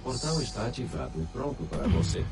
O portal está ativado e pronto para você.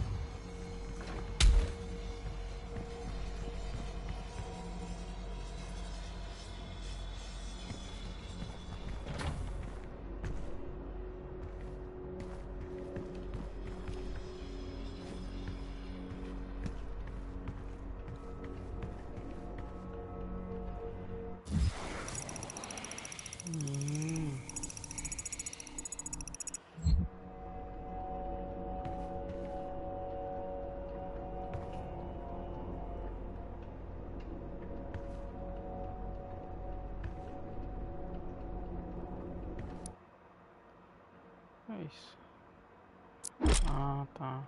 É isso. Ah, tá.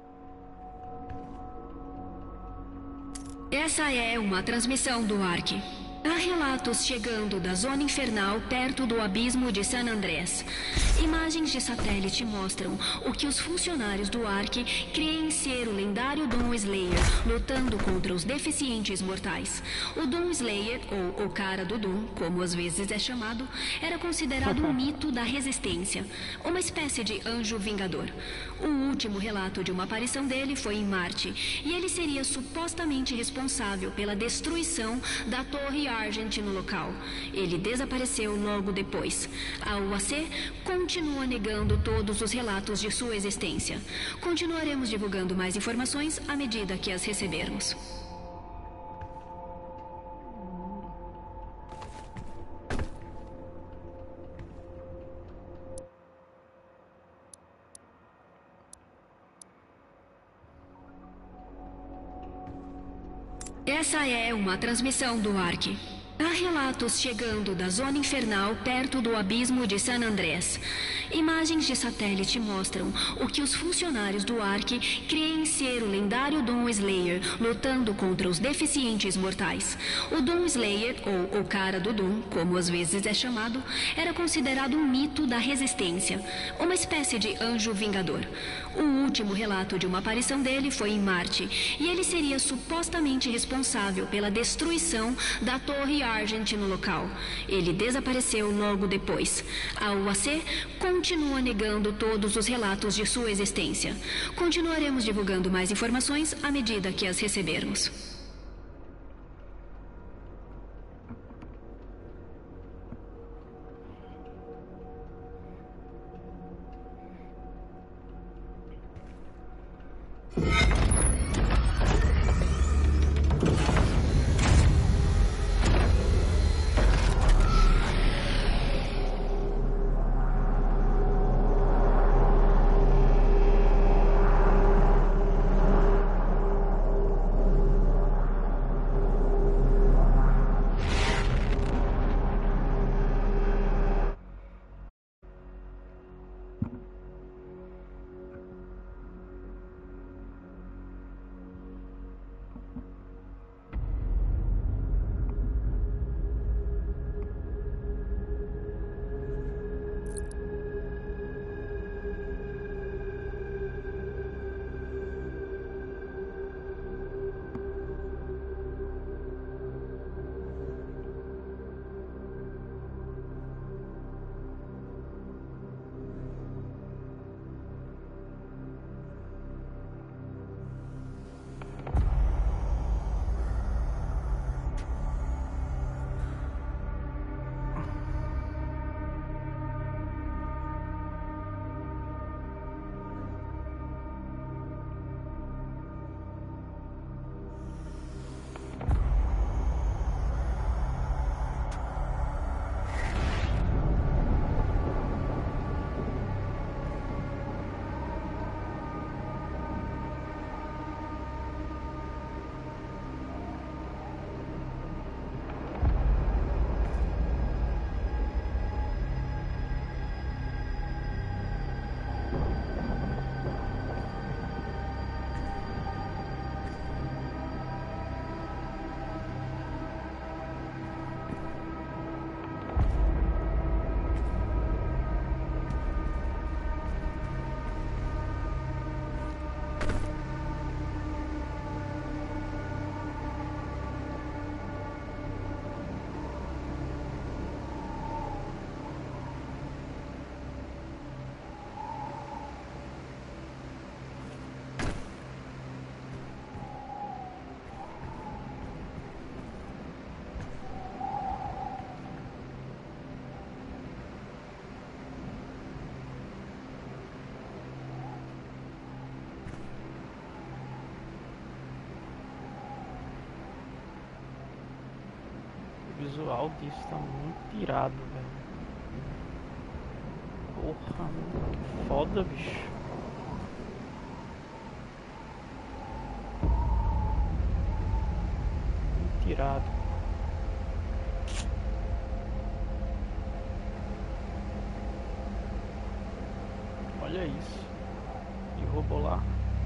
Essa é uma transmissão do Ark. Há relatos chegando da zona infernal perto do abismo de San Andrés. Imagens de satélite mostram o que os funcionários do Ark creem ser o lendário Doom Slayer lutando contra os deficientes mortais. O Doom Slayer, ou o cara do Doom, como às vezes é chamado, era considerado um mito da resistência, uma espécie de anjo vingador. O último relato de uma aparição dele foi em Marte, e ele seria supostamente responsável pela destruição da Torre Argent no local. Ele desapareceu logo depois. A UAC continua negando todos os relatos de sua existência. Continuaremos divulgando mais informações à medida que as recebermos. Essa é uma transmissão do Ark. Há relatos chegando da zona infernal perto do abismo de San Andrés. Imagens de satélite mostram o que os funcionários do Ark creem ser o lendário Doom Slayer lutando contra os deficientes mortais. O Doom Slayer, ou o cara do Doom, como às vezes é chamado, era considerado um mito da resistência, uma espécie de anjo vingador. O último relato de uma aparição dele foi em Marte, e ele seria supostamente responsável pela destruição da Torre Argent no local. Ele desapareceu logo depois. A UAC continua negando todos os relatos de sua existência. Continuaremos divulgando mais informações à medida que as recebermos. visual disso tá muito irado, velho. Porra, que foda, bicho. Muito irado. Olha isso. E robô lá.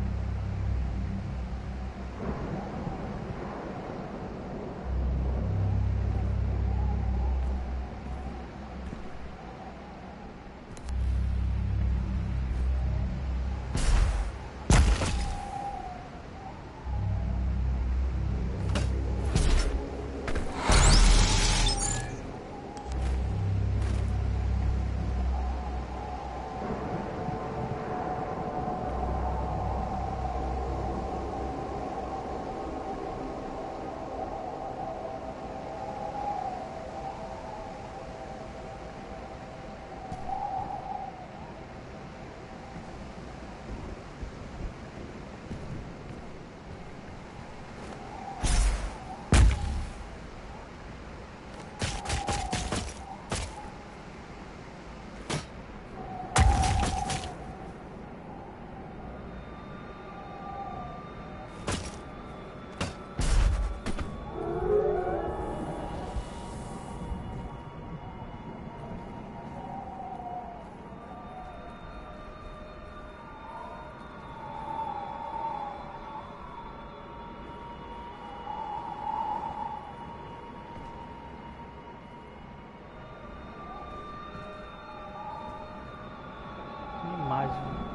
Demais, velho.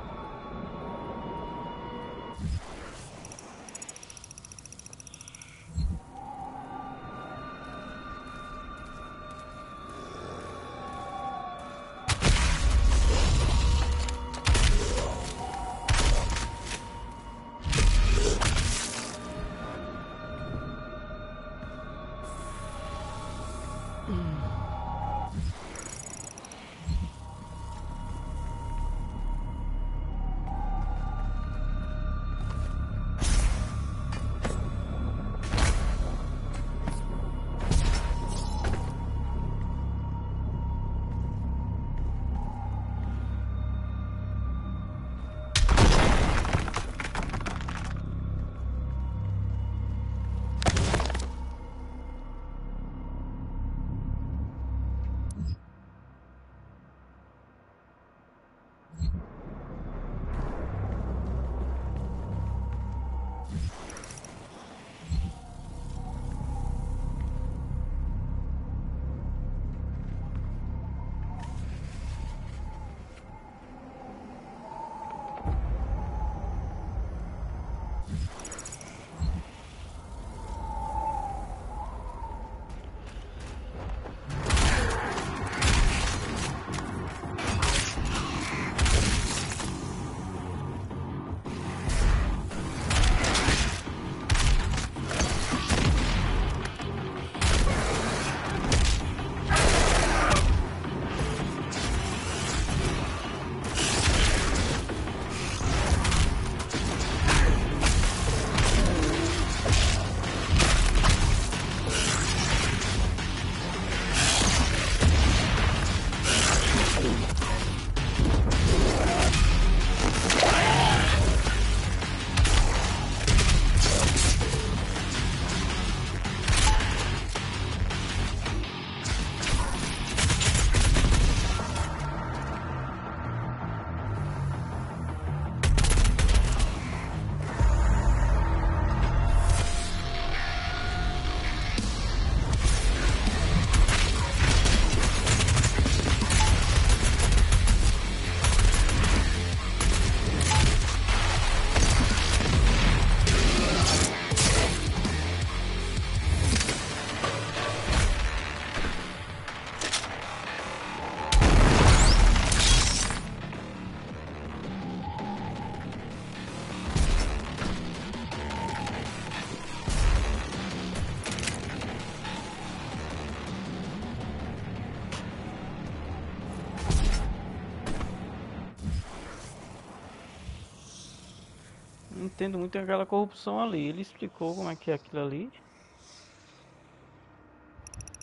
Não entendo muito aquela corrupção ali. Ele explicou como é que é aquilo ali.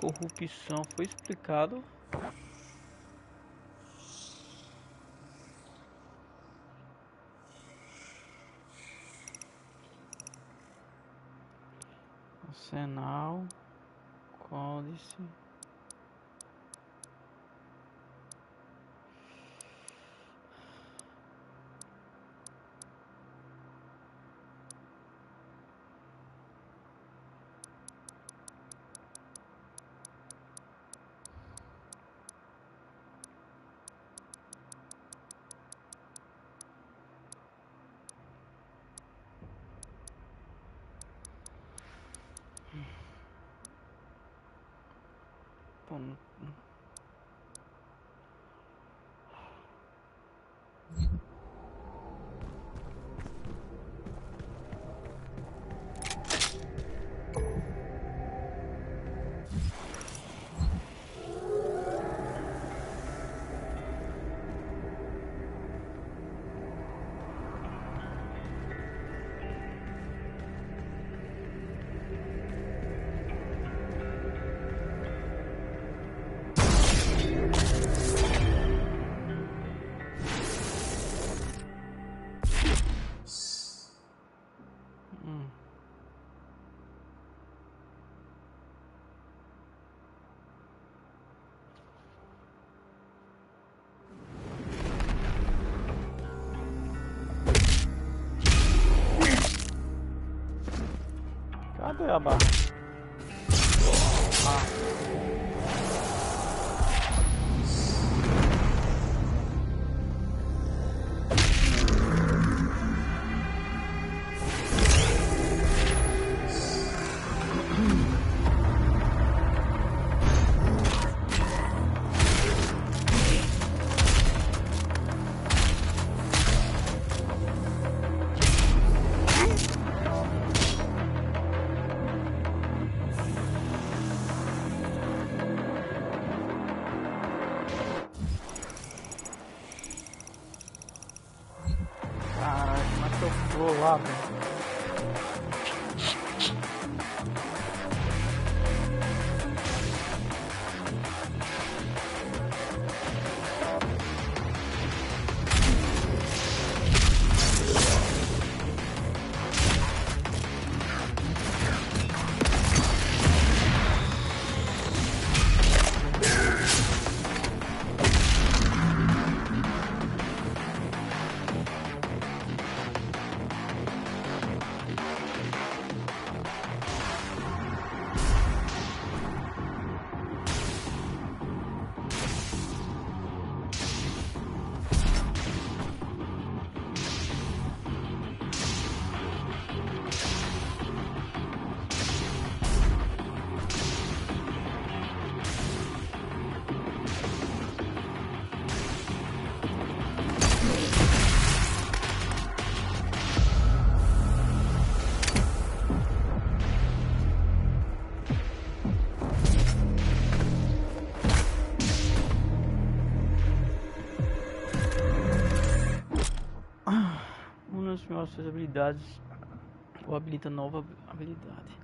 Corrupção foi explicado. Arsenal, códice. Pô, cadê a barra? Caralho, como é que eu vou lá, velho? Uma das nossas habilidades ou habilita nova habilidade.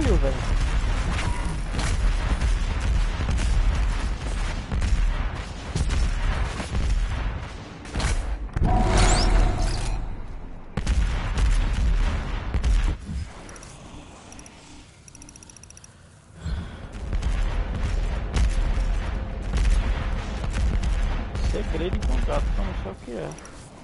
caralho, velho. Segredo encontrado, que eu não sei o que é.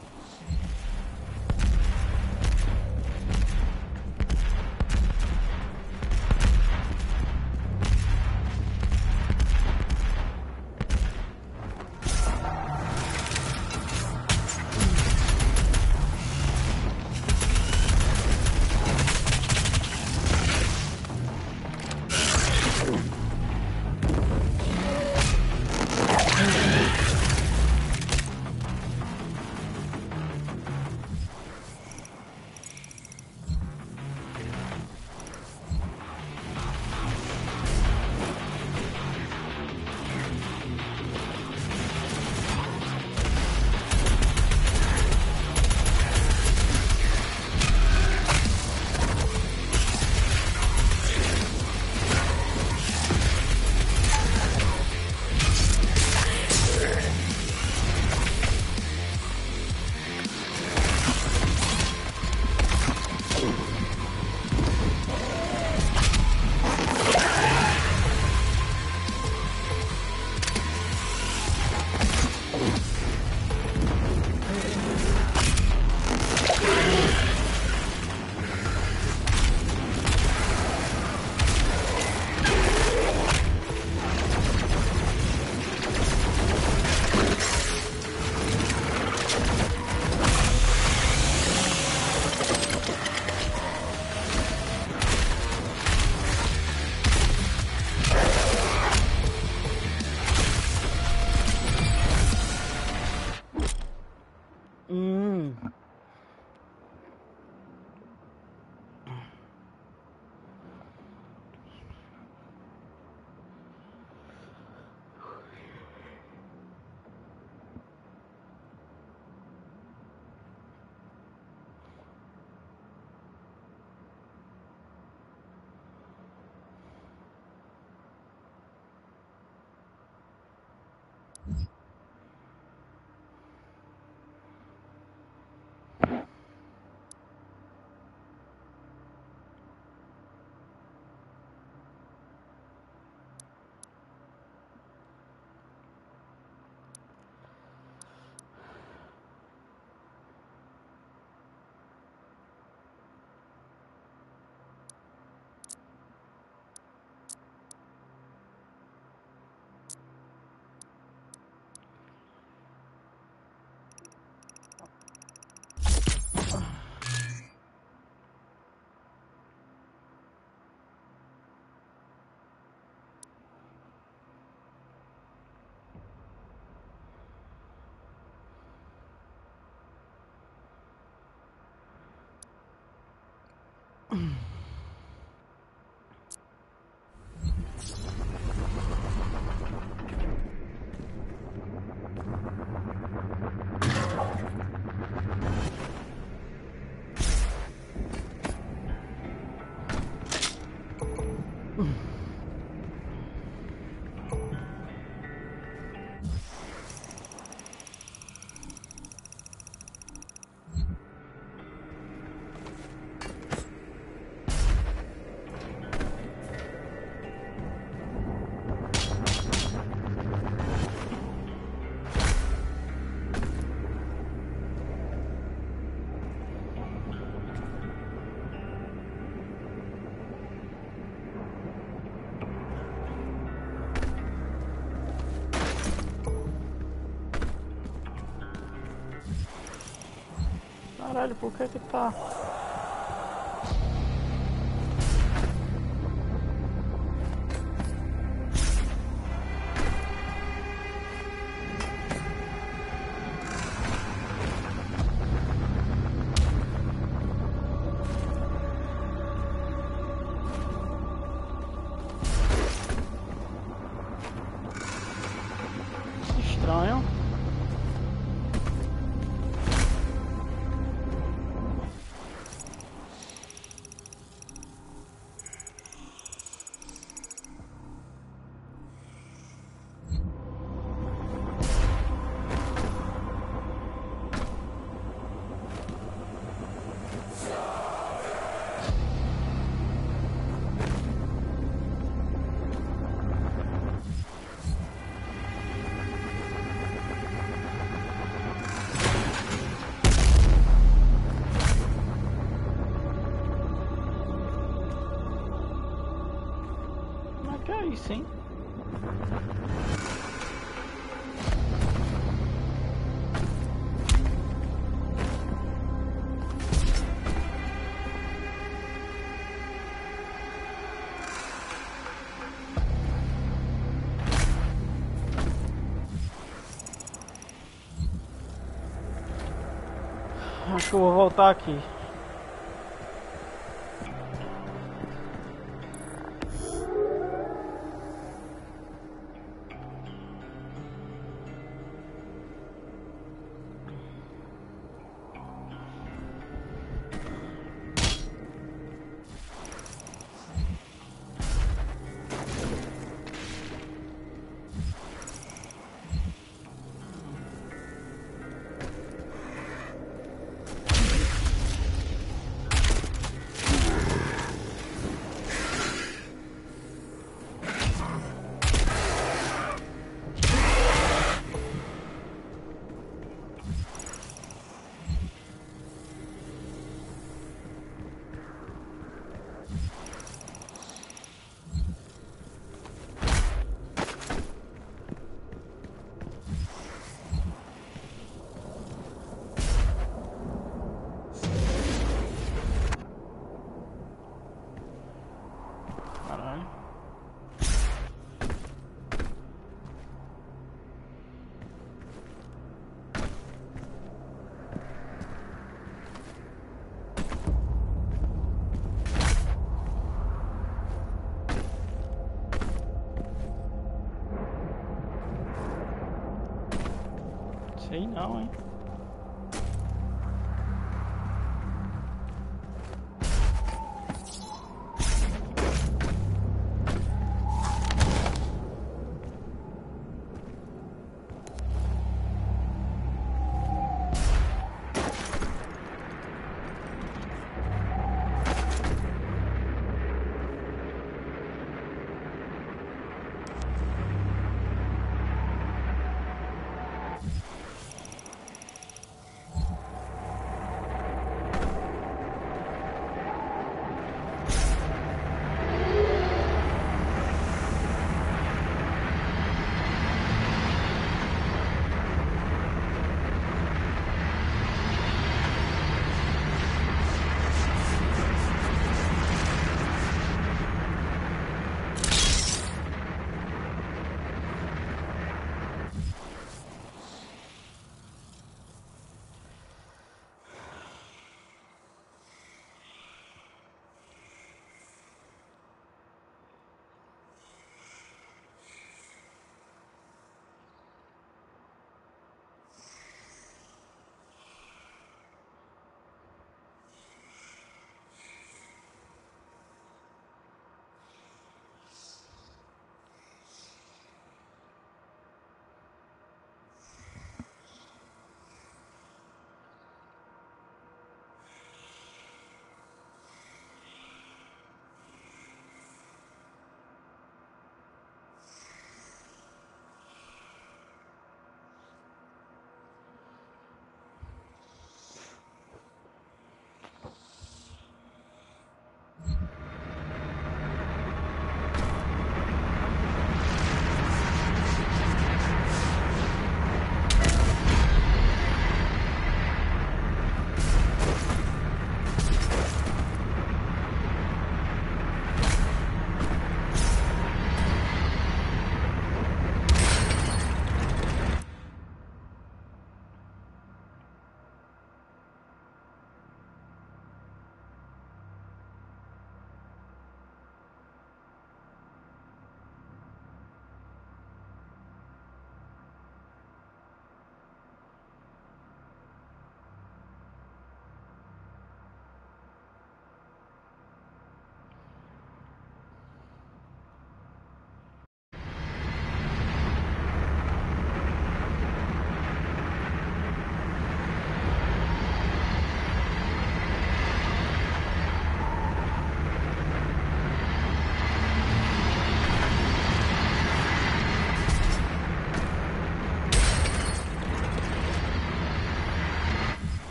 Caralho, por que que tá... Estranho. isso, hein? Acho que eu vou voltar aqui. Sei não, hein?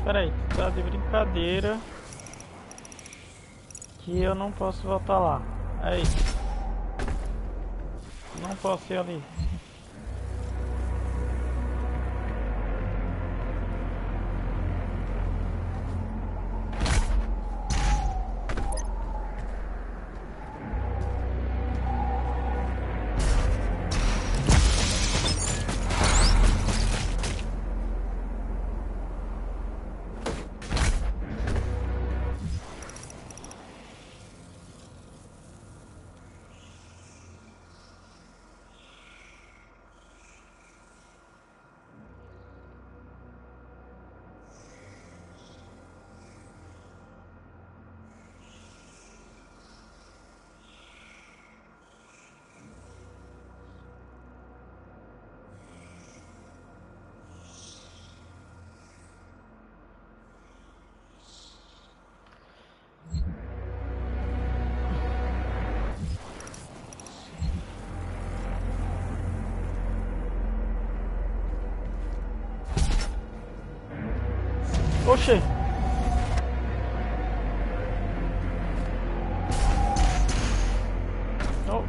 Pera aí, tá de brincadeira que eu não posso voltar lá. Aí. Não posso ir ali. Oxê! Oh.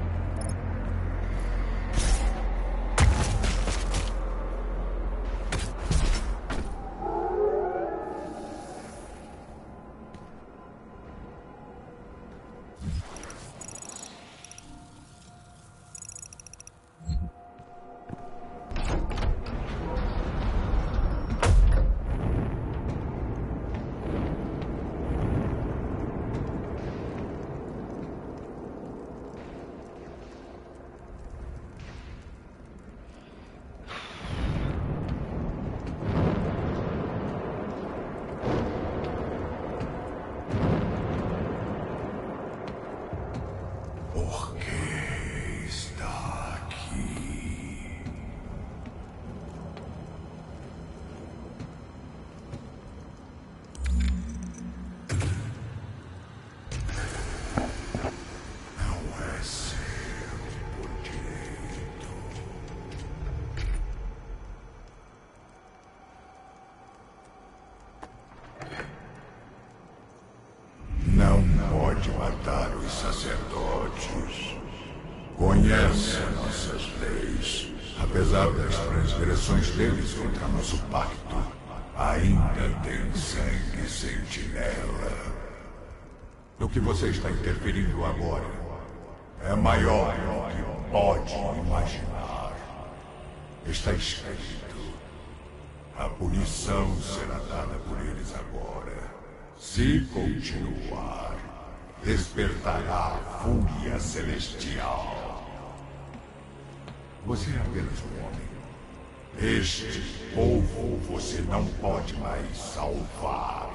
Não pode matar os sacerdotes. Conhece nossas leis. Apesar das transgressões deles contra nosso pacto, ainda tem sangue sentinela. No que você está interferindo agora é maior do que pode imaginar. Está escrito: a punição será dada por eles agora. Se continuar, despertará a fúria celestial. Você é apenas um homem. Este povo você não pode mais salvar.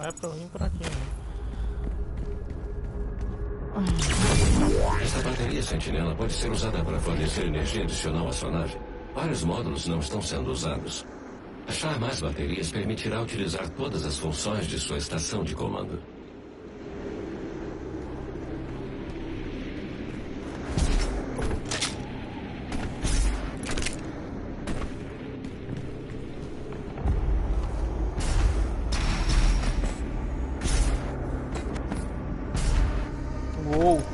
Não é pra eu vir por aqui, né? Esta bateria sentinela pode ser usada para fornecer energia adicional à sua nave. Vários módulos não estão sendo usados. Achar mais baterias permitirá utilizar todas as funções de sua estação de comando. Uou!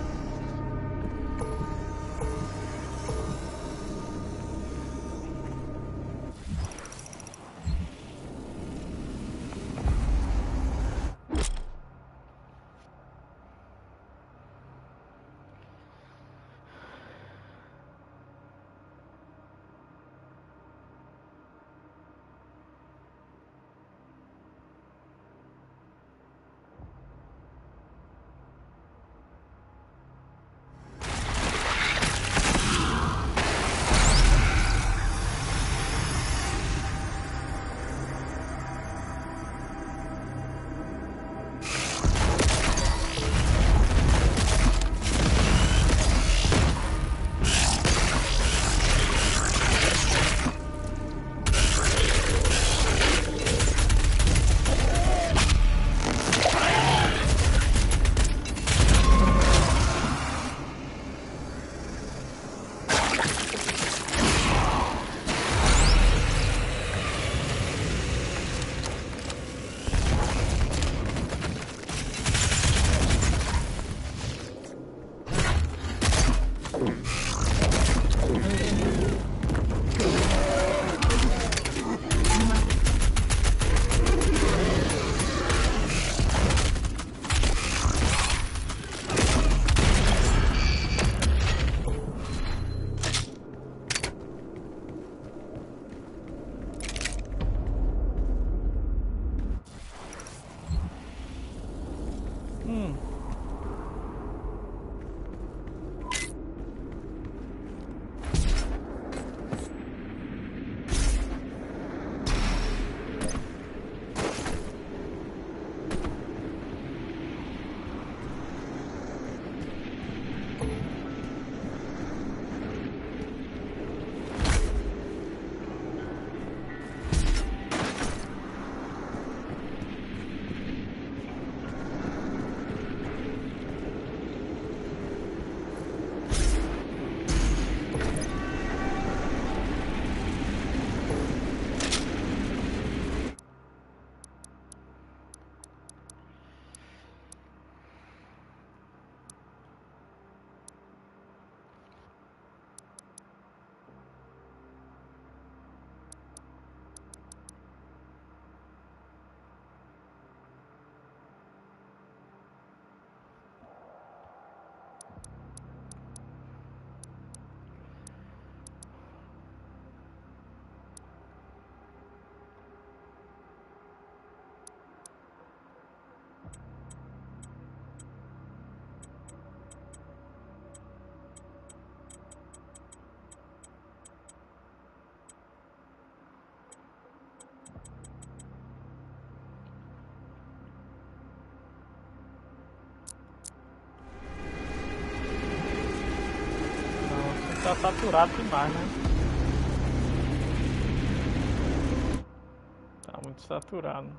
Tá saturado demais, né? Tá muito saturado.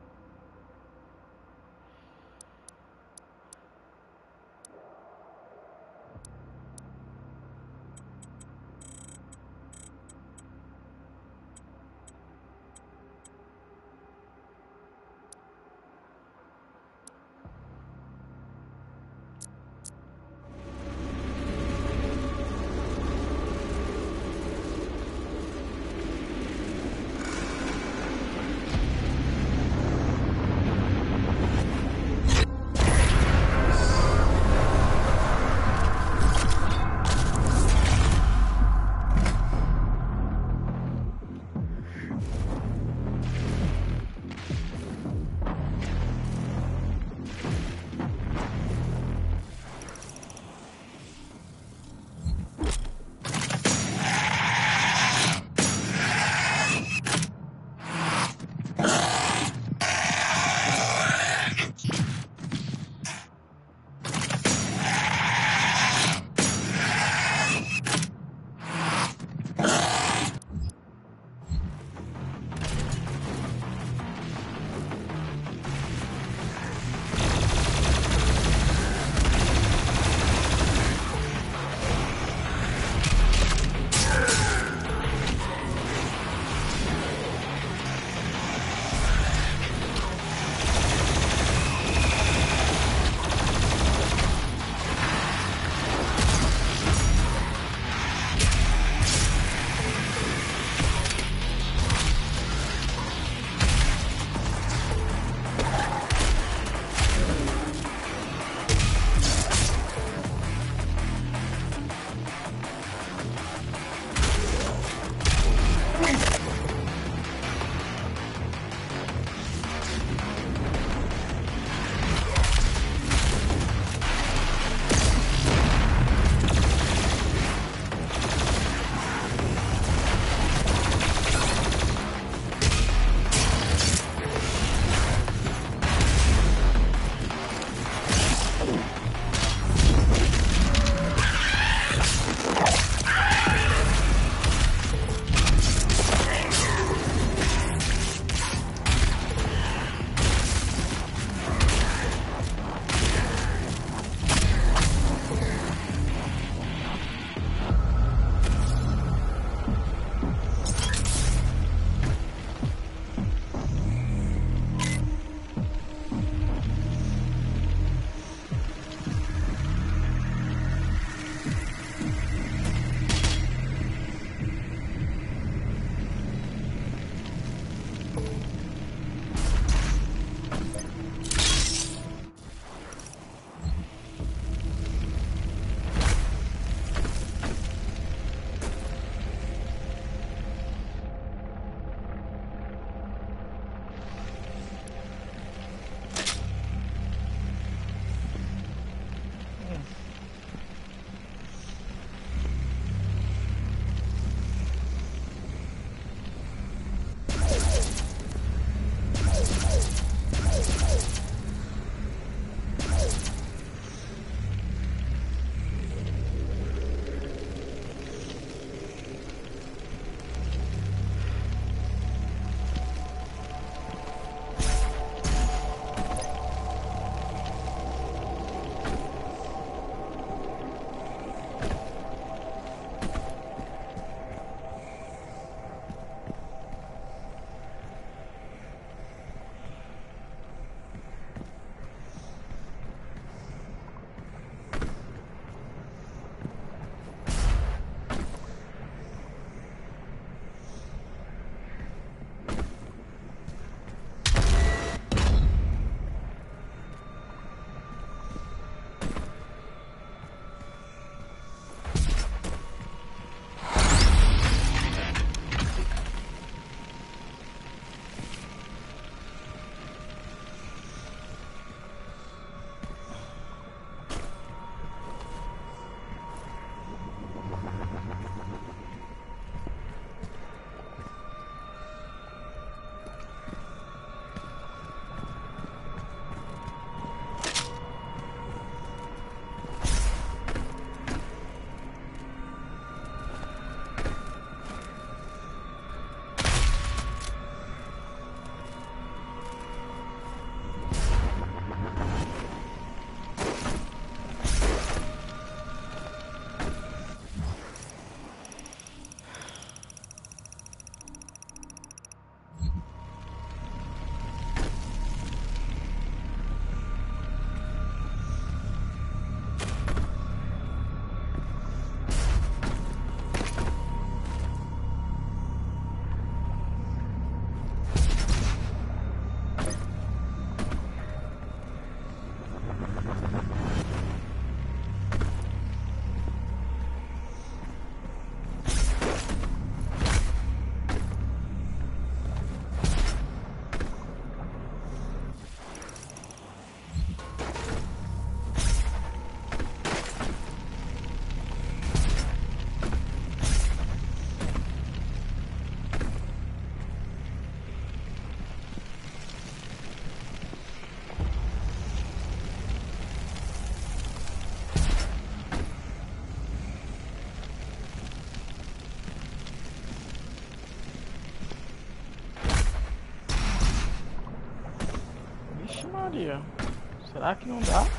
Maria. Será que não dá?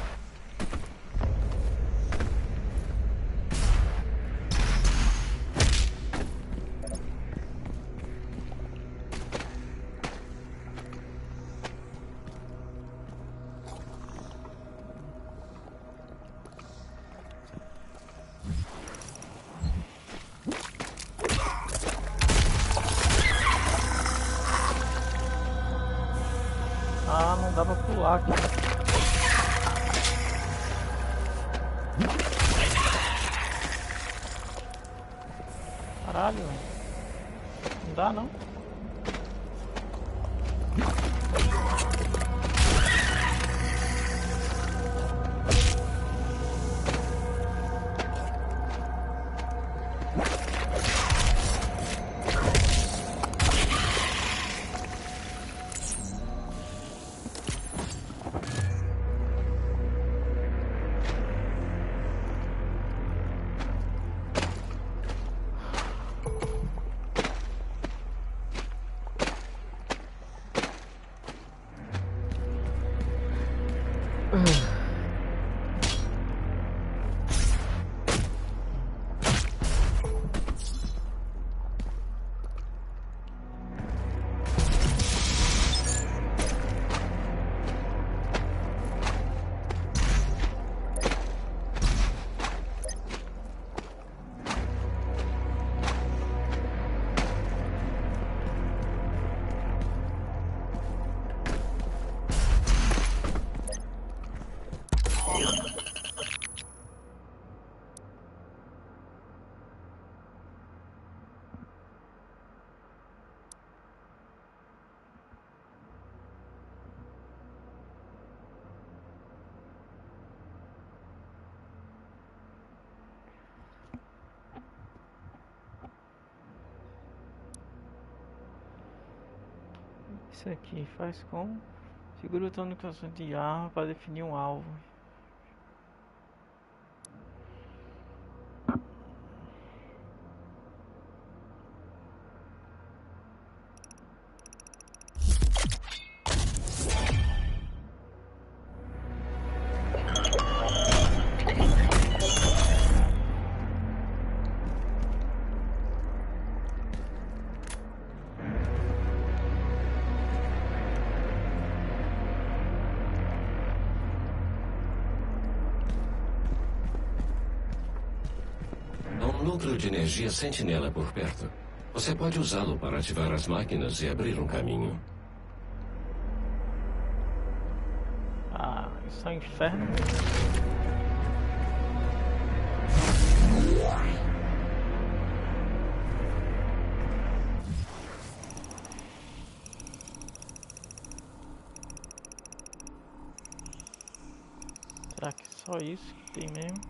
Ah, não dá pra pular aqui. Caralho, não dá não. Isso aqui faz com... Segura o botão no controle de arma para definir um alvo. Núcleo de energia sentinela por perto. Você pode usá-lo para ativar as máquinas e abrir um caminho. Ah, isso é um inferno. Será que só isso que tem mesmo?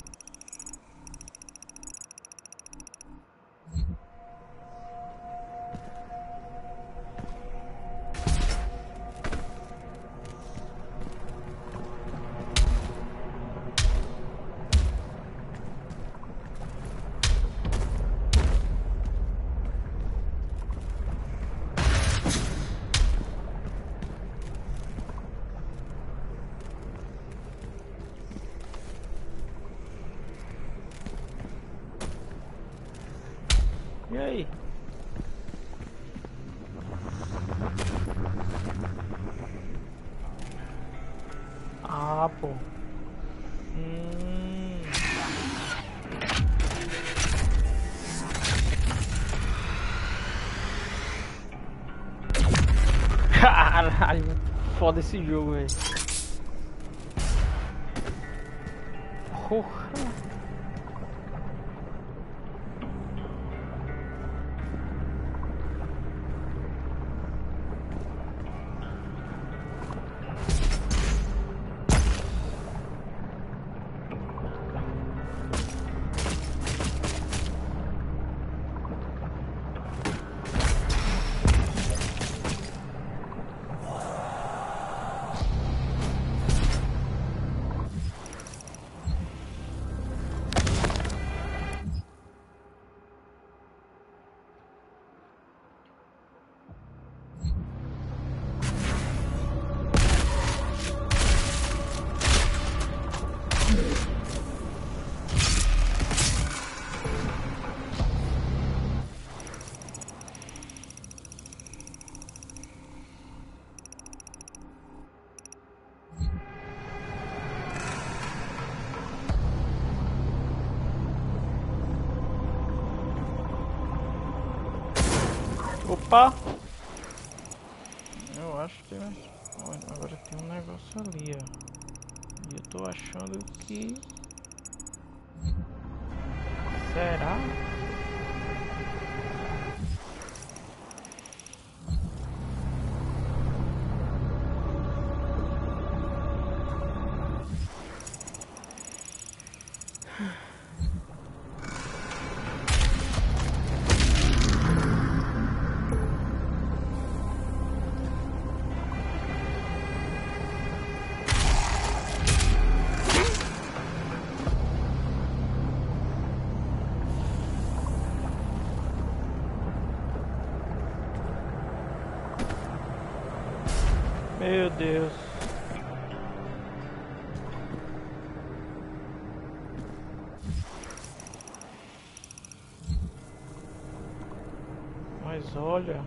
E aí? Ah, pô. Caralho, foda esse jogo, velho. Porra. Opa! Eu acho que tem... Olha, agora tem um negócio ali, ó. E eu tô achando que... Será? Meu Deus. Mas olha...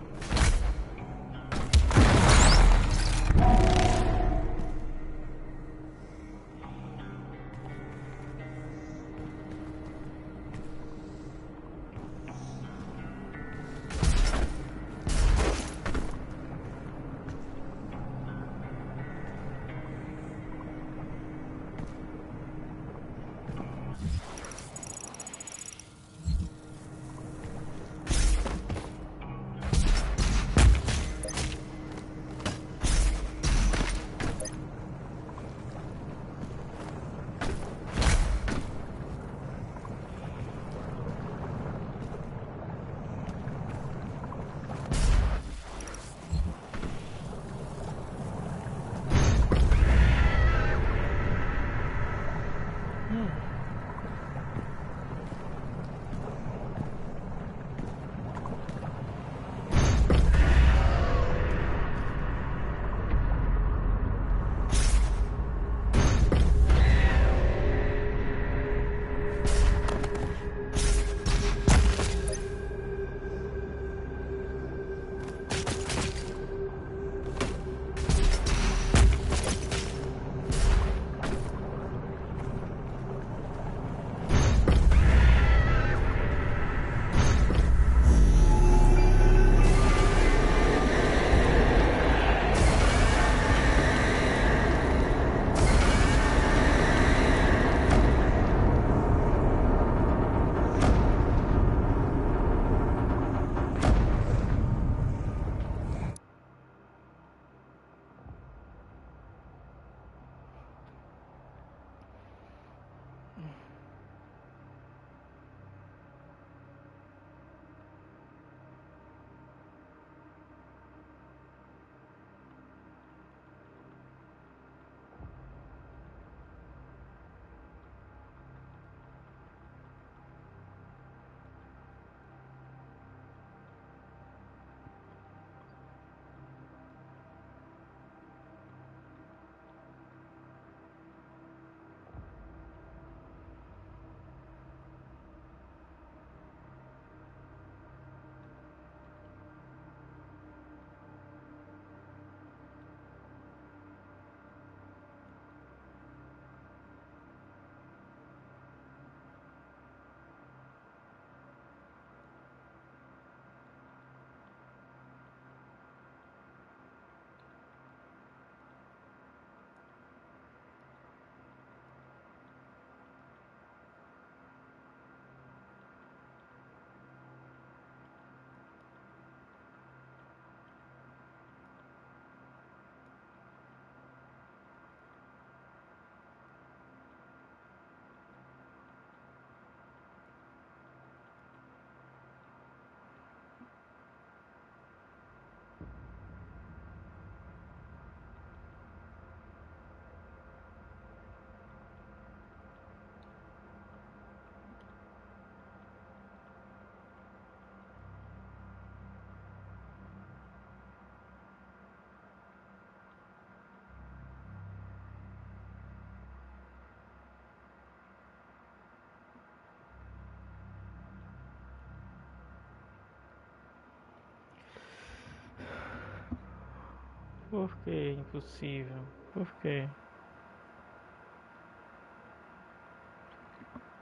Por que impossível? Por quê?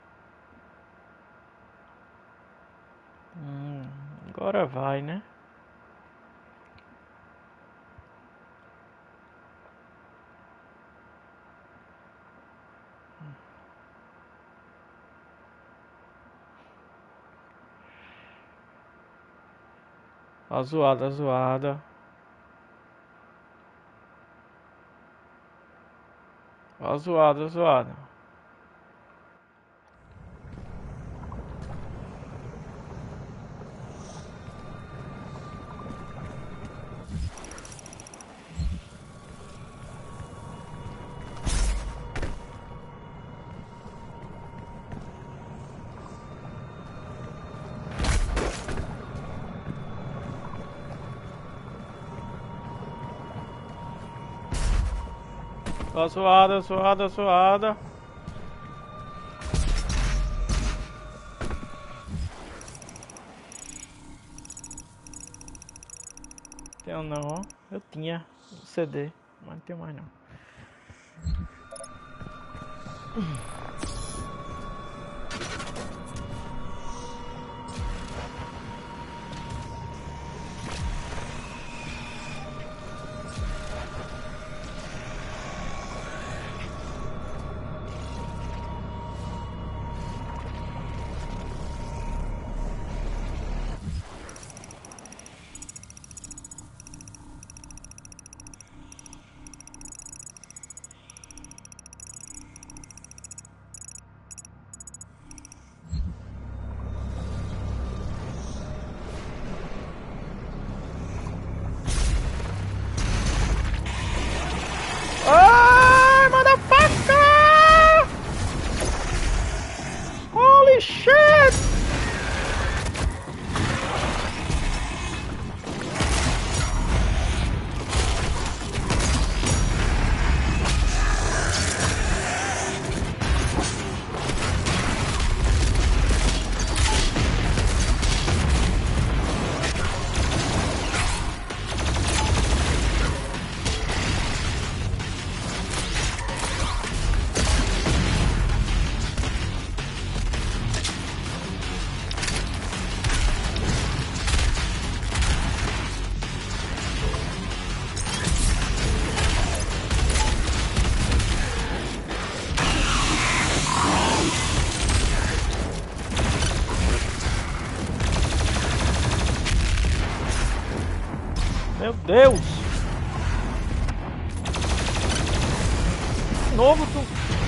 Agora vai, né? A zoada, a zoada. A zoada, a zoada. A zoada, a zoada, a zoada. Tenho não, ó. Eu tinha o CD, mas não tenho mais não. Ai, motherfucker! Holy shit! Meu Deus! De novo tu...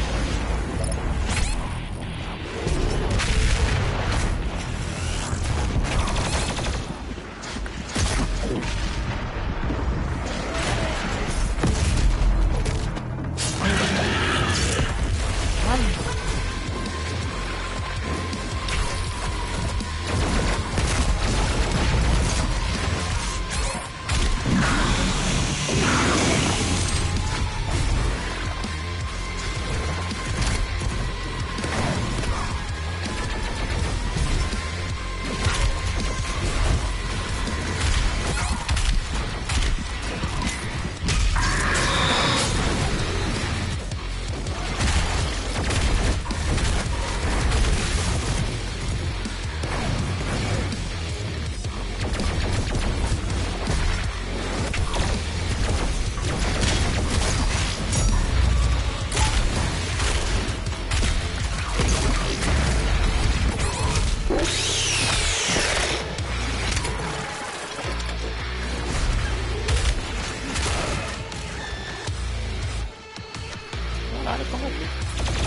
Caralho, como é que...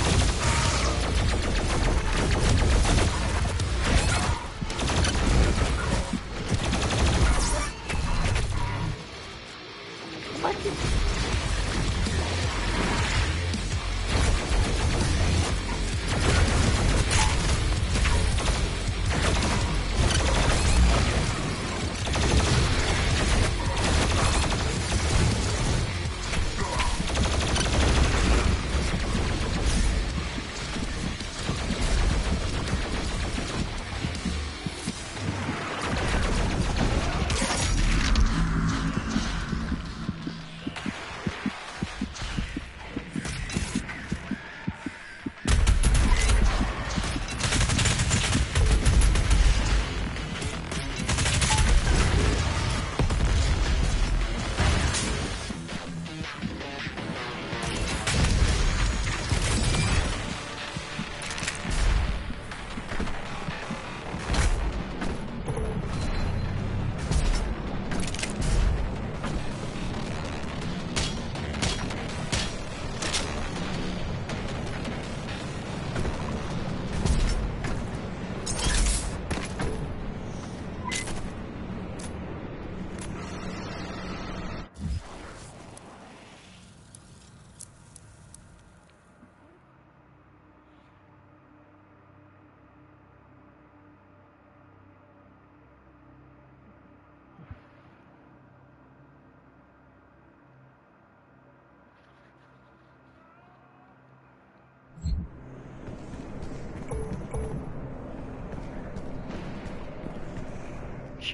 Como é que...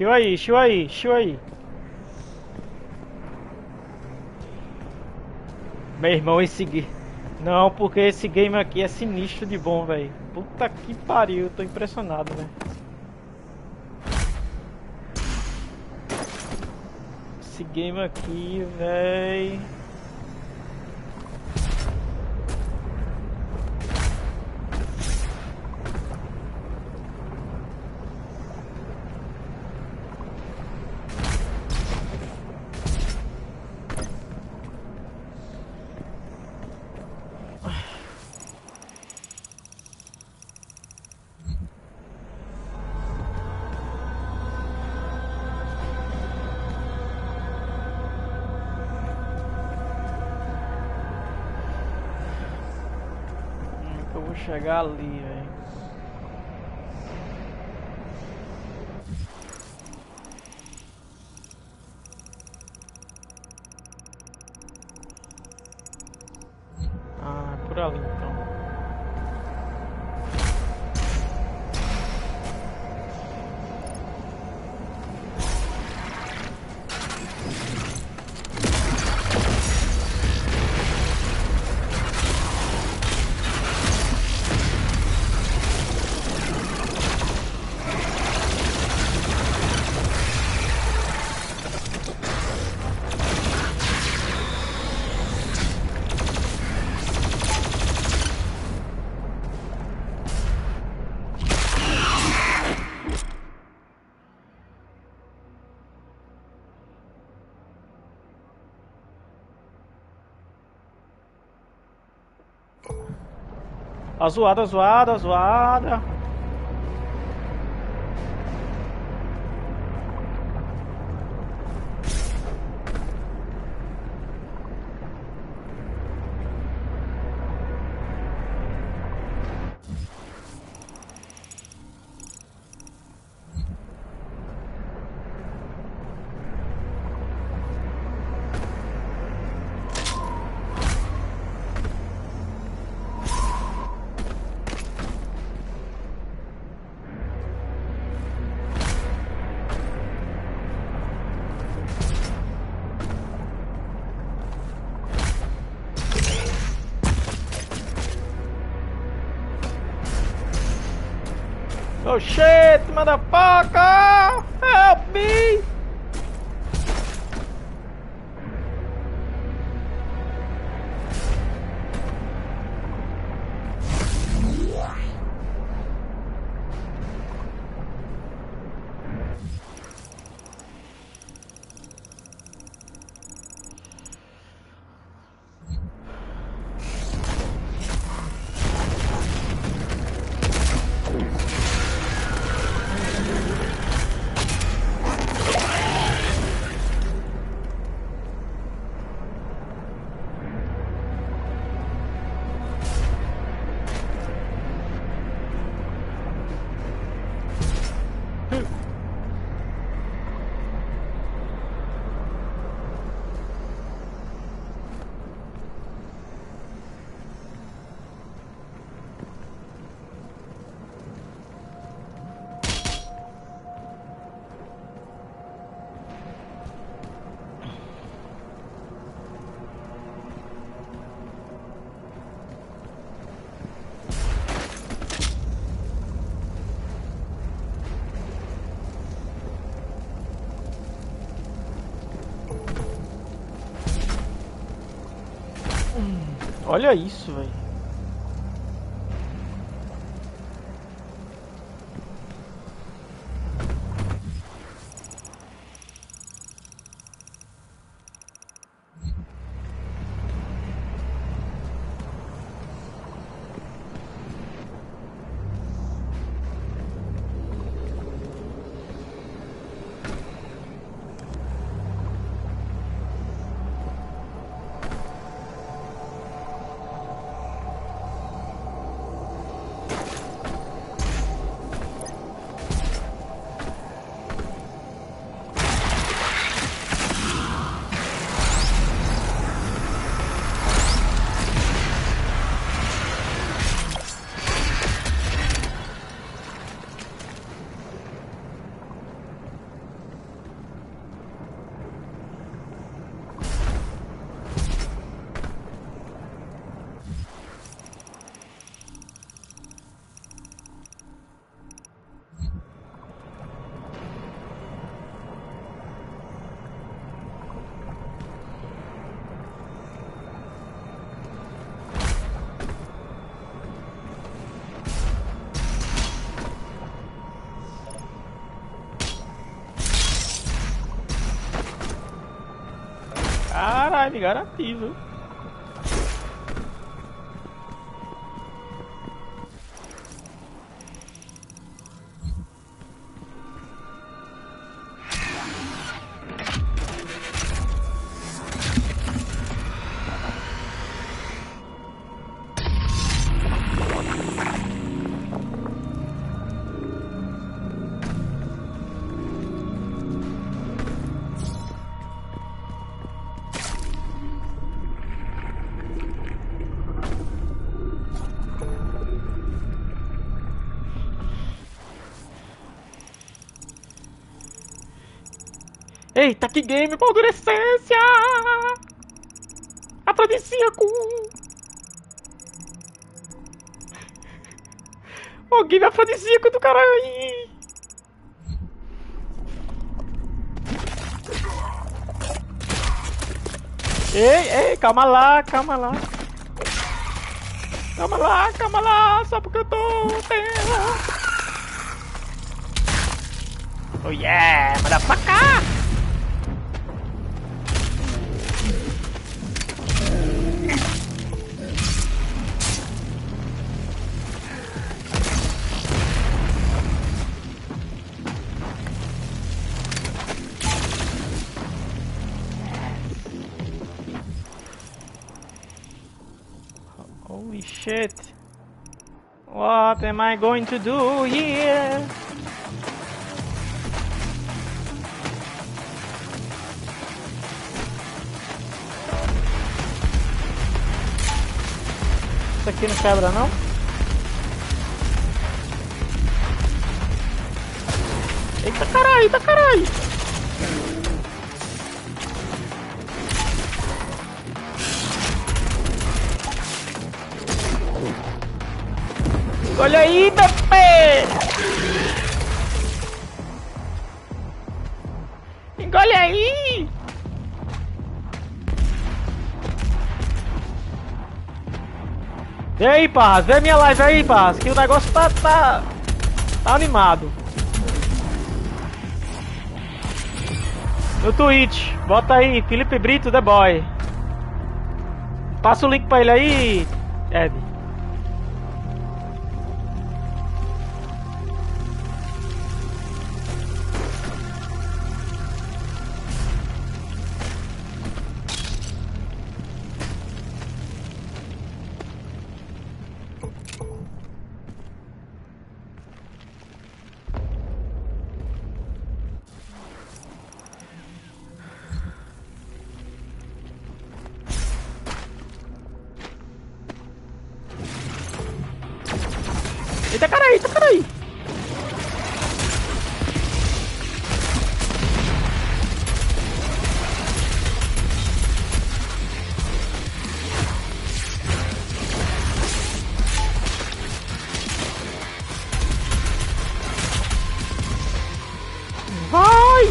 Chiu aí. Meu irmão, esse game... Não, porque esse game aqui é sinistro de bom, velho. Puta que pariu, eu tô impressionado, velho. Esse game aqui, velho. Vou chegar ali, velho. Ah, por ali então. A zoada. Oh shit, motherfucker! Help me! Olha isso, velho. Caralho, me garanti, viu? Eita, que game, Baldurecência! Afrodisíaco! O game afrodisíaco do caralho! Ei, calma lá, calma lá. Calma lá, só porque eu tô... Oh yeah, manda pra cá! Holy shit. What am I going to do here? Isso aqui não quebra não? Eita caralho, eita caralho! Olha aí, bebê! Engole aí! Vê aí, Paz, vê minha live aí, Paz, que o negócio tá animado. No Twitch, bota aí, Felipe Brito The Boy. Passa o link pra ele aí, Ed. Eita caralho, eita caralho! Vai!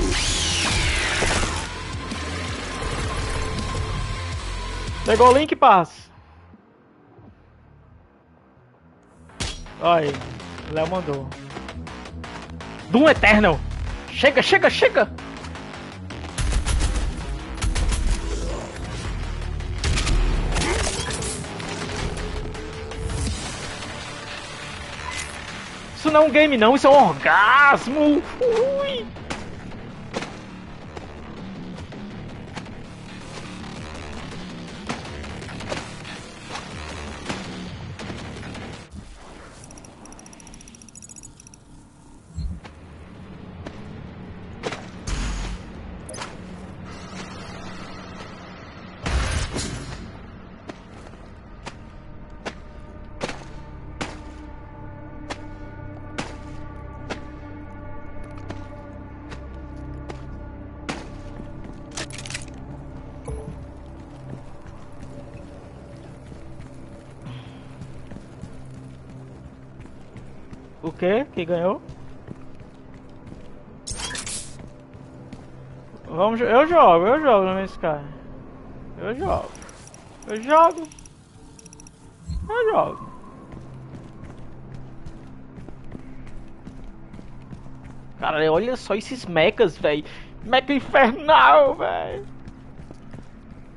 Pegou o link, Paz? Olha aí, o Léo mandou. Doom Eternal! Chega, chega, chega! Isso não é um game não, isso é um orgasmo! Ui. O que? Que ganhou? Vamos, eu jogo no Sky. Eu jogo. Cara, olha só esses mechas, velho. Mecha infernal, velho.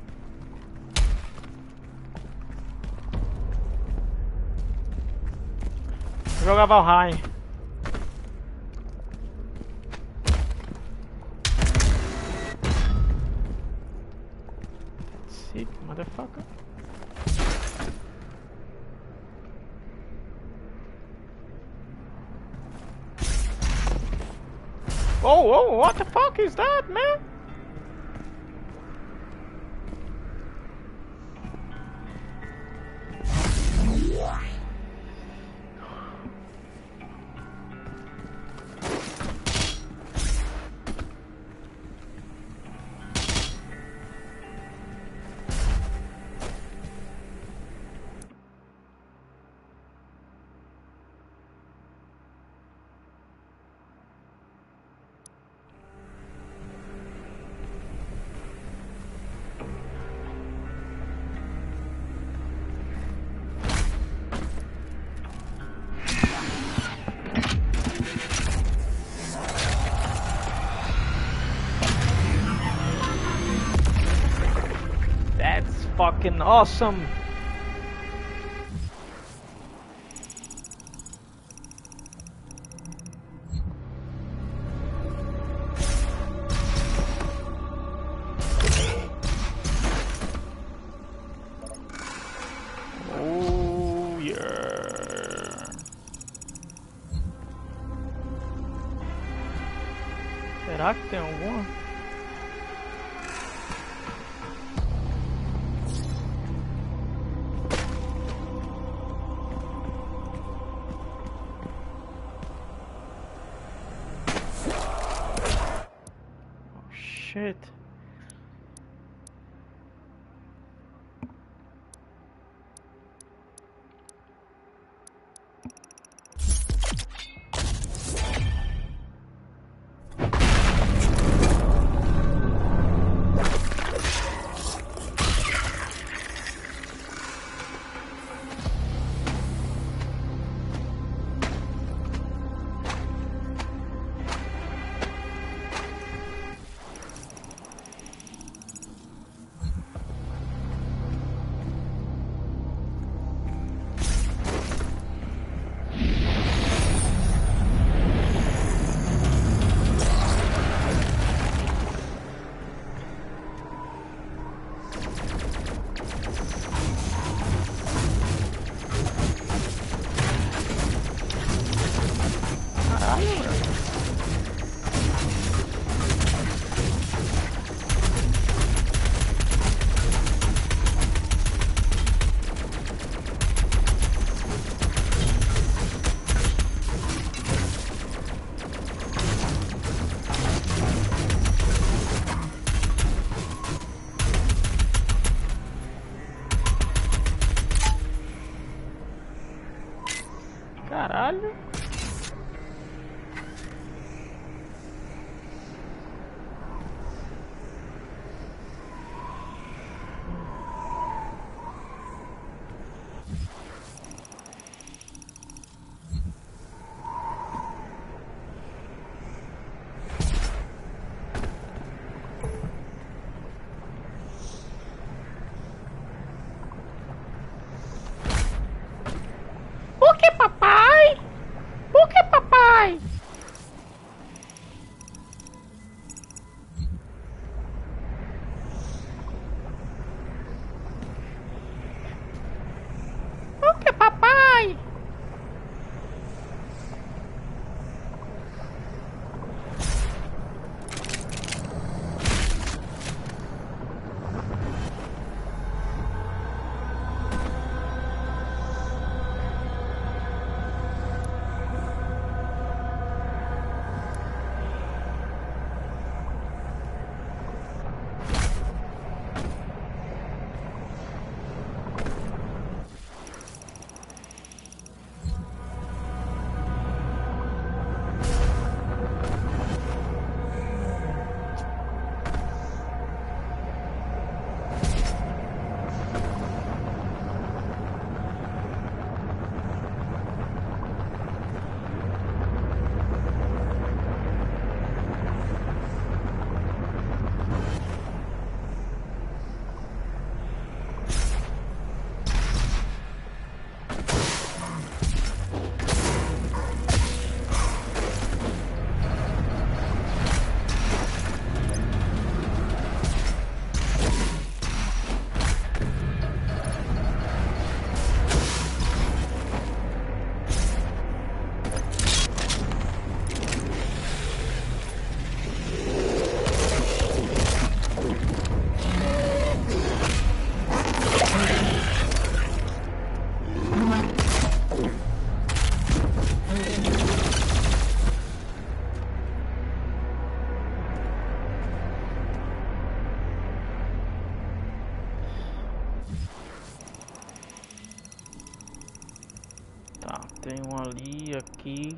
Joga Valheim. Sick, motherfucker. Oh, what the fuck is that, man? Fucking awesome. Oh yeah. Será que tem alguma? Shit. Caralho. O que, papai? Tem um ali, aqui.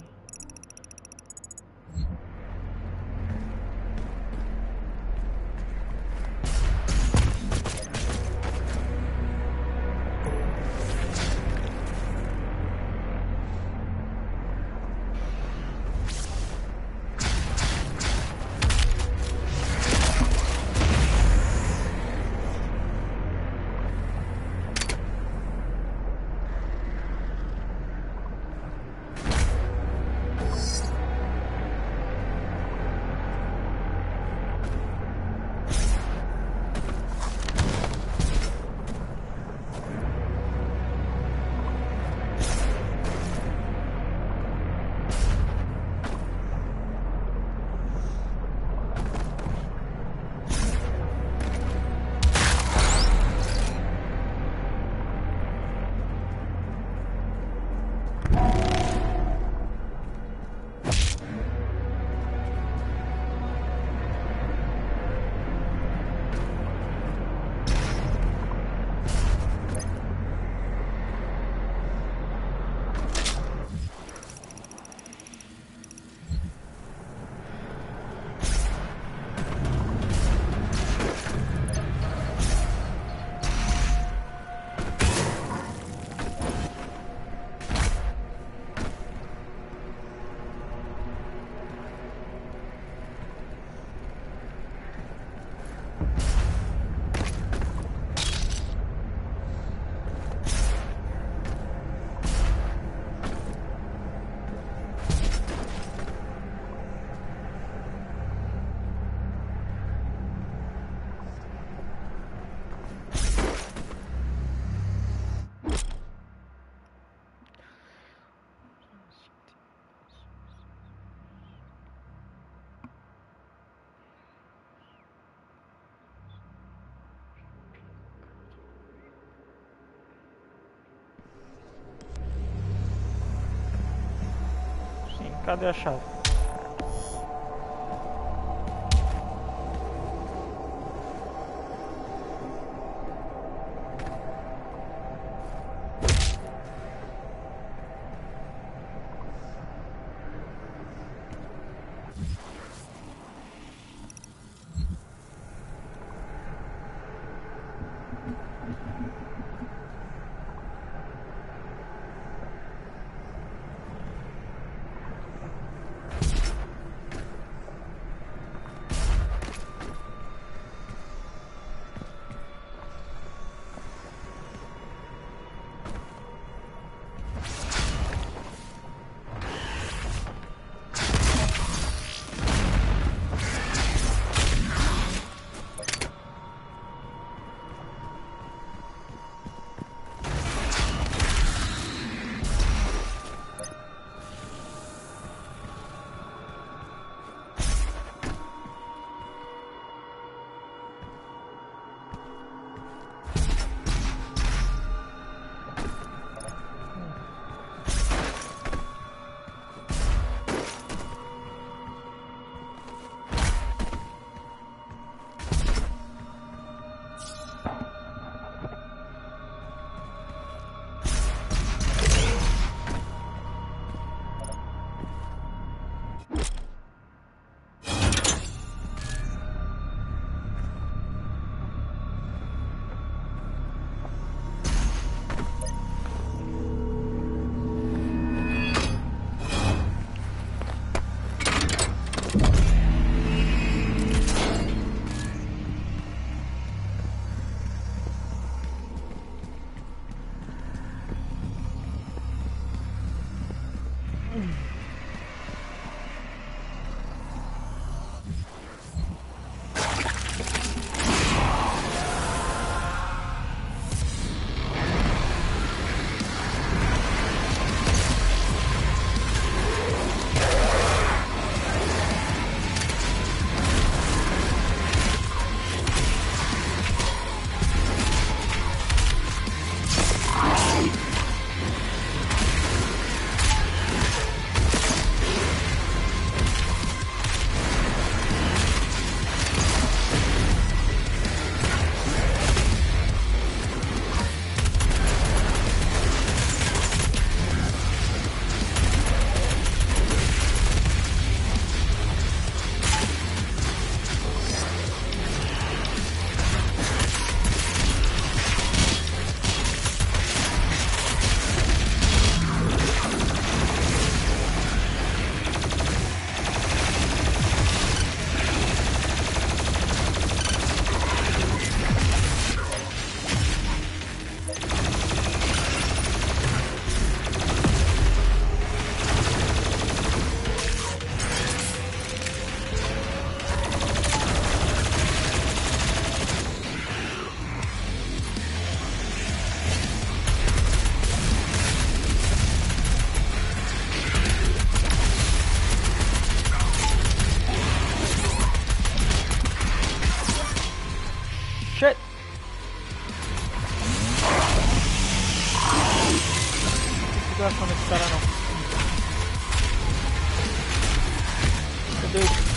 Sim, cadê a chave? shit! Não tô achando esse cara não. Cadê ele?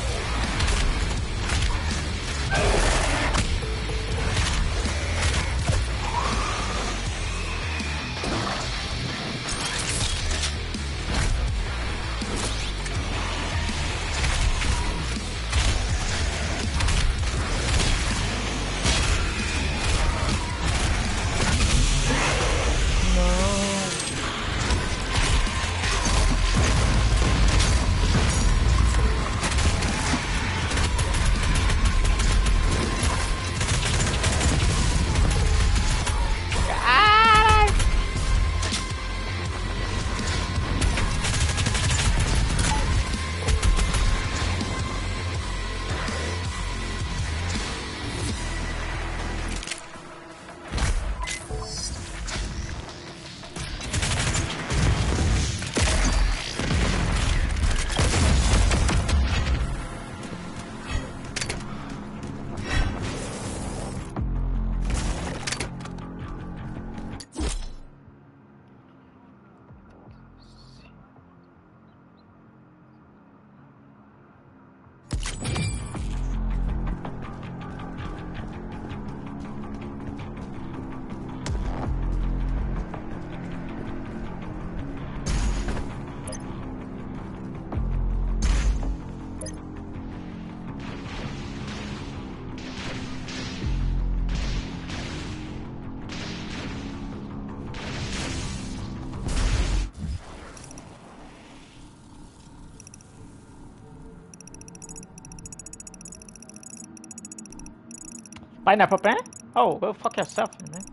Pineapple pen? Oh, go fuck yourself, man.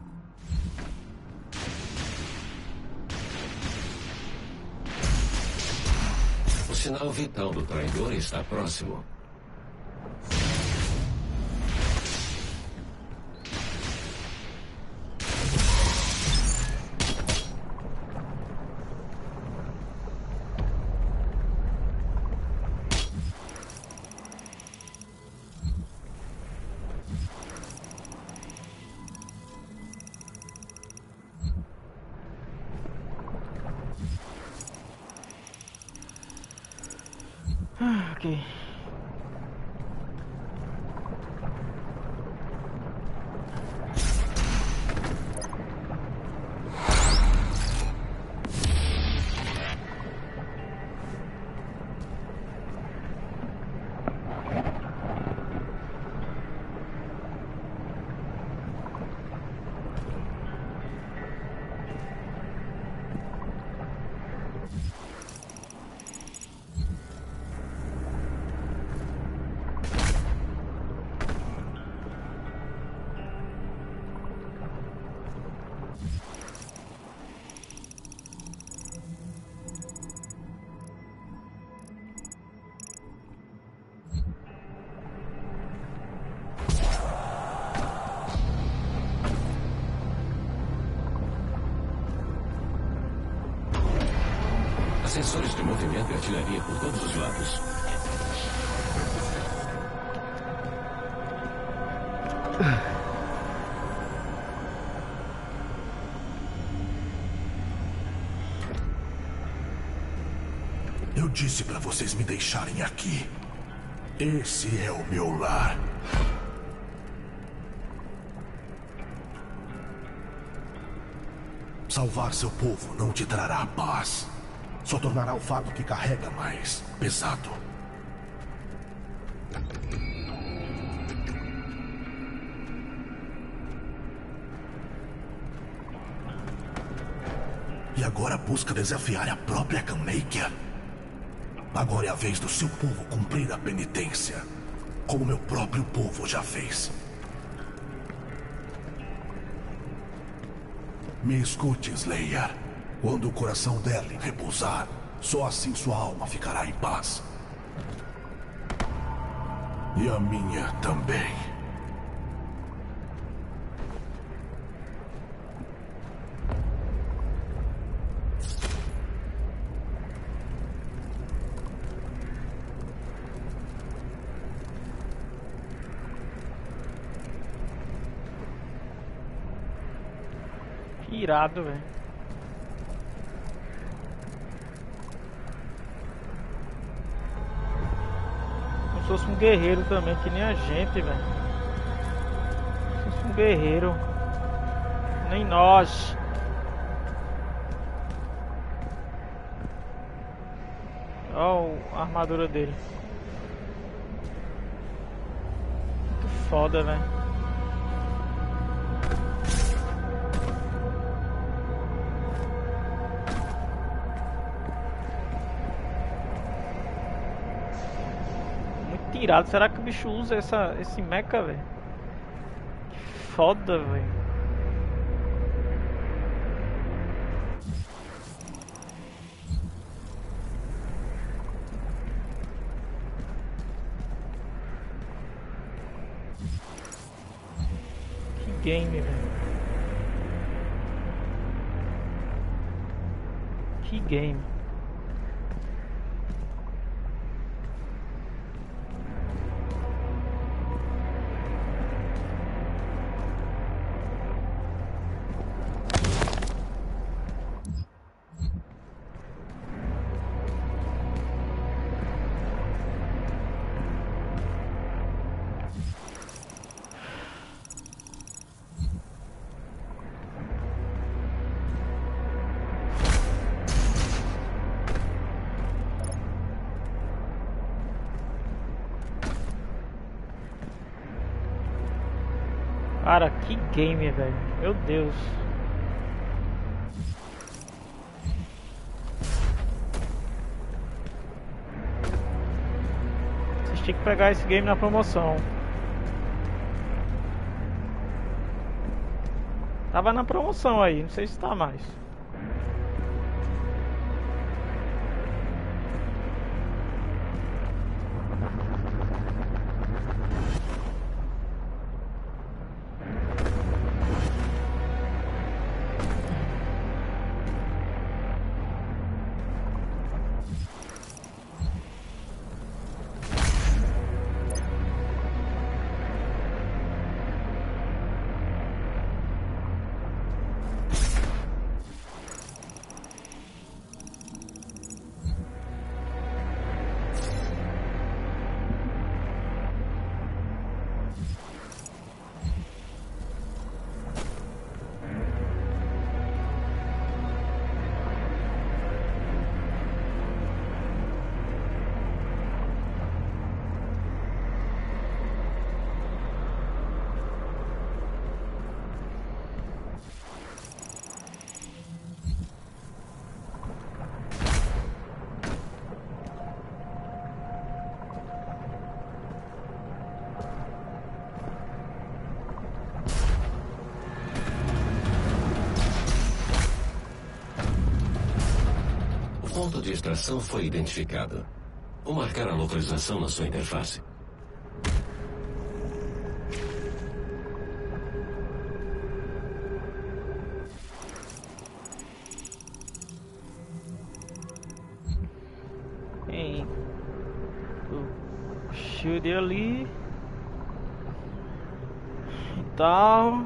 O sinal vital do traidor está próximo. Ok. Sensores de movimento e artilharia por todos os lados. Eu disse para vocês me deixarem aqui. Esse é o meu lar. Salvar seu povo não te trará paz. Só tornará o fardo que carrega mais pesado. E agora busca desafiar a própria Kanmeikya? Agora é a vez do seu povo cumprir a penitência, como meu próprio povo já fez. Me escute, Slayer. Quando o coração dela repousar, só assim sua alma ficará em paz. E a minha também. irado, velho. Como se fosse um guerreiro também, que nem a gente, velho. Como se fosse um guerreiro. Nem nós. Olha a armadura dele. Muito foda, velho. Irado. Será que o bicho usa esse mecha, velho? Que foda, velho. Que game, velho. Que game. Cara, que game, velho. Meu Deus. Vocês tinham que pegar esse game na promoção. Tava na promoção aí, não sei se tá mais. O ponto de extração foi identificado. Vou marcar a localização na sua interface. Tem o shield ali e tal.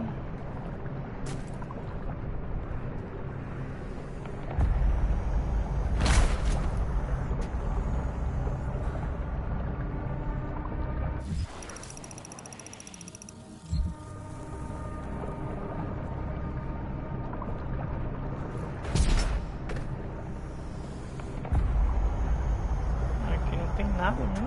Nada, né?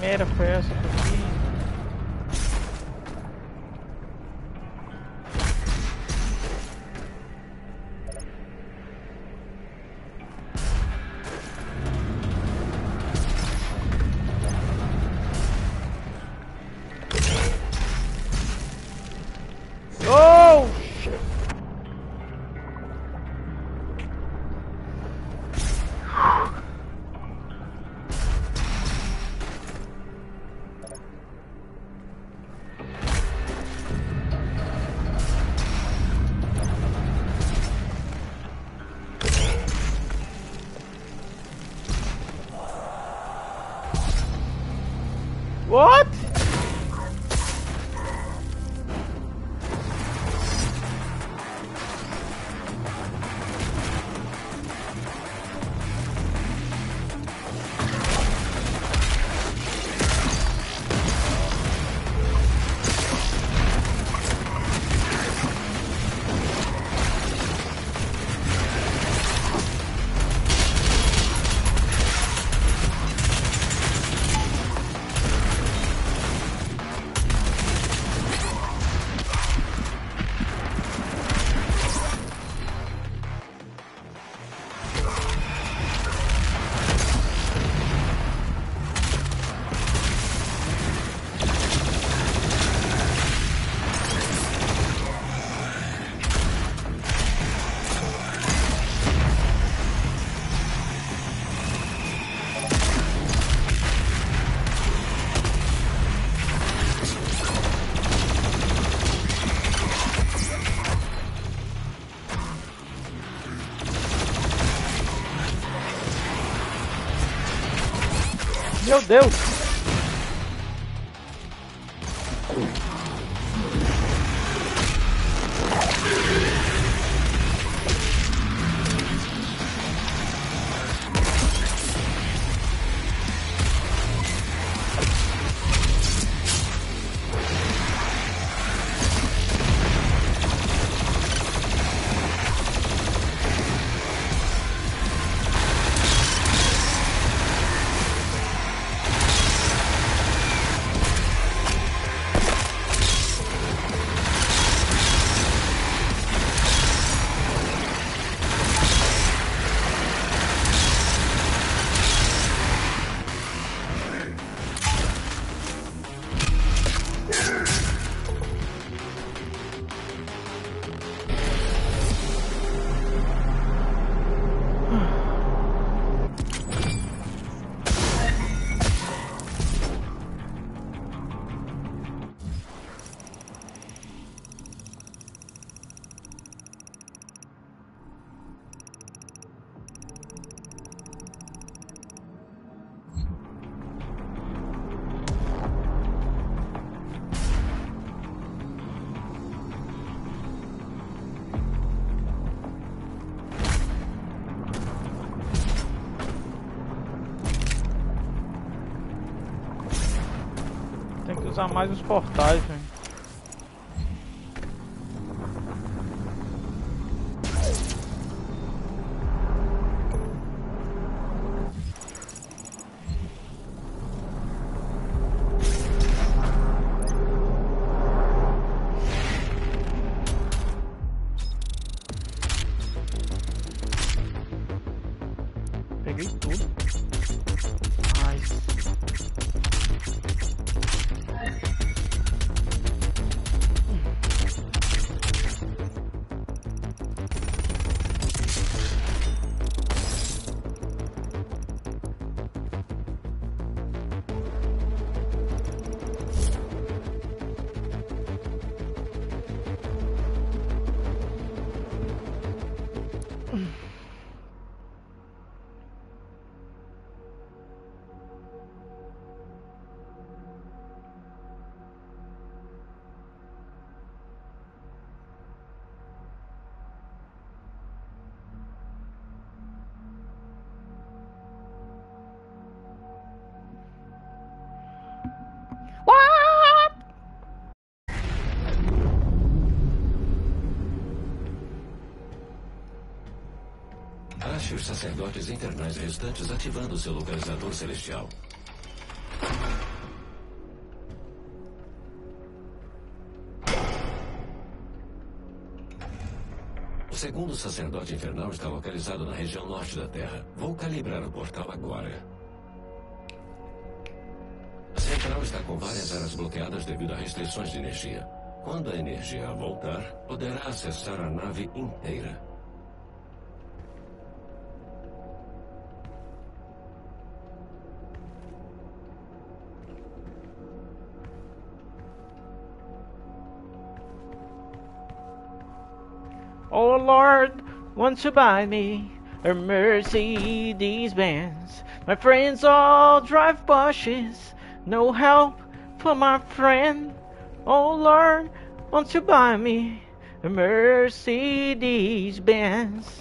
merda foi essa aqui? Oh! Shit. What? Meu Deus! Tem que usar mais os portais, velho. Peguei tudo. Ai. Ache os sacerdotes internais restantes ativando seu localizador celestial. segundo sacerdote infernal está localizado na região norte da Terra. Vou calibrar o portal agora. A central está com várias áreas bloqueadas devido a restrições de energia. Quando a energia voltar, poderá acessar a nave inteira. Oh Lord, won't you buy me a Mercedes Benz? My friends all drive Porsches, no help for my friend. Oh Lord, won't you buy me a Mercedes Benz?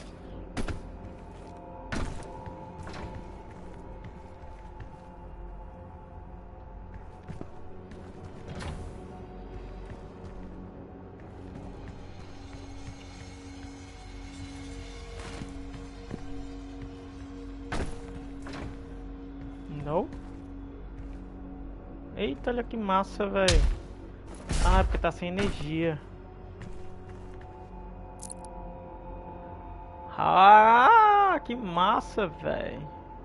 Não? Eita, olha que massa, velho. Ah, é porque tá sem energia. Ah, que massa, velho.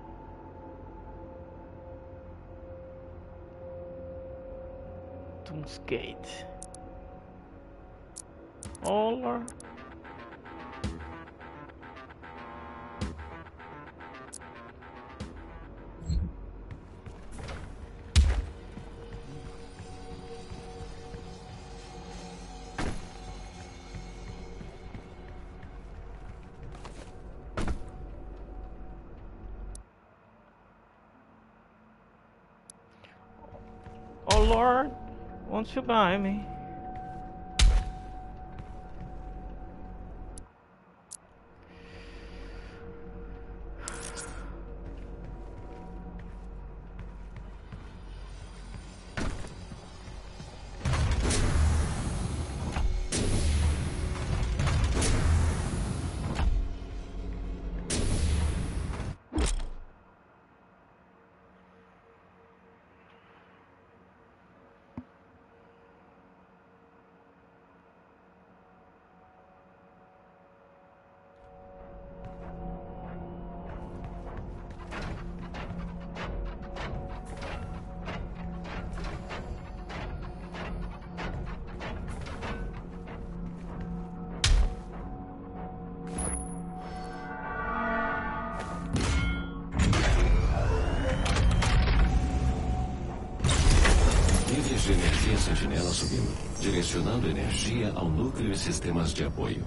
Doomsgate. Oh, Lord. Oh Lord, won't you buy me? Níveis de energia sentinela subindo, direcionando energia ao núcleo e sistemas de apoio.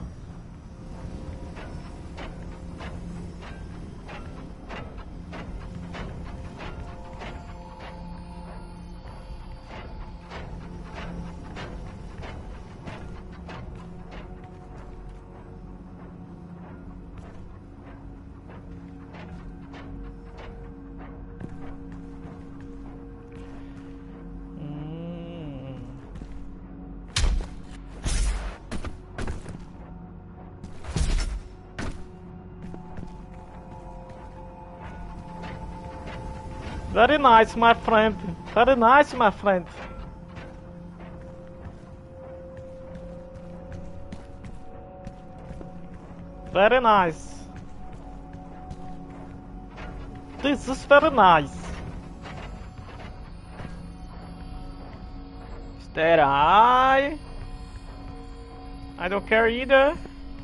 Very nice, my friend. Very nice, my friend. Very nice. This is very nice. Is that I don't care either.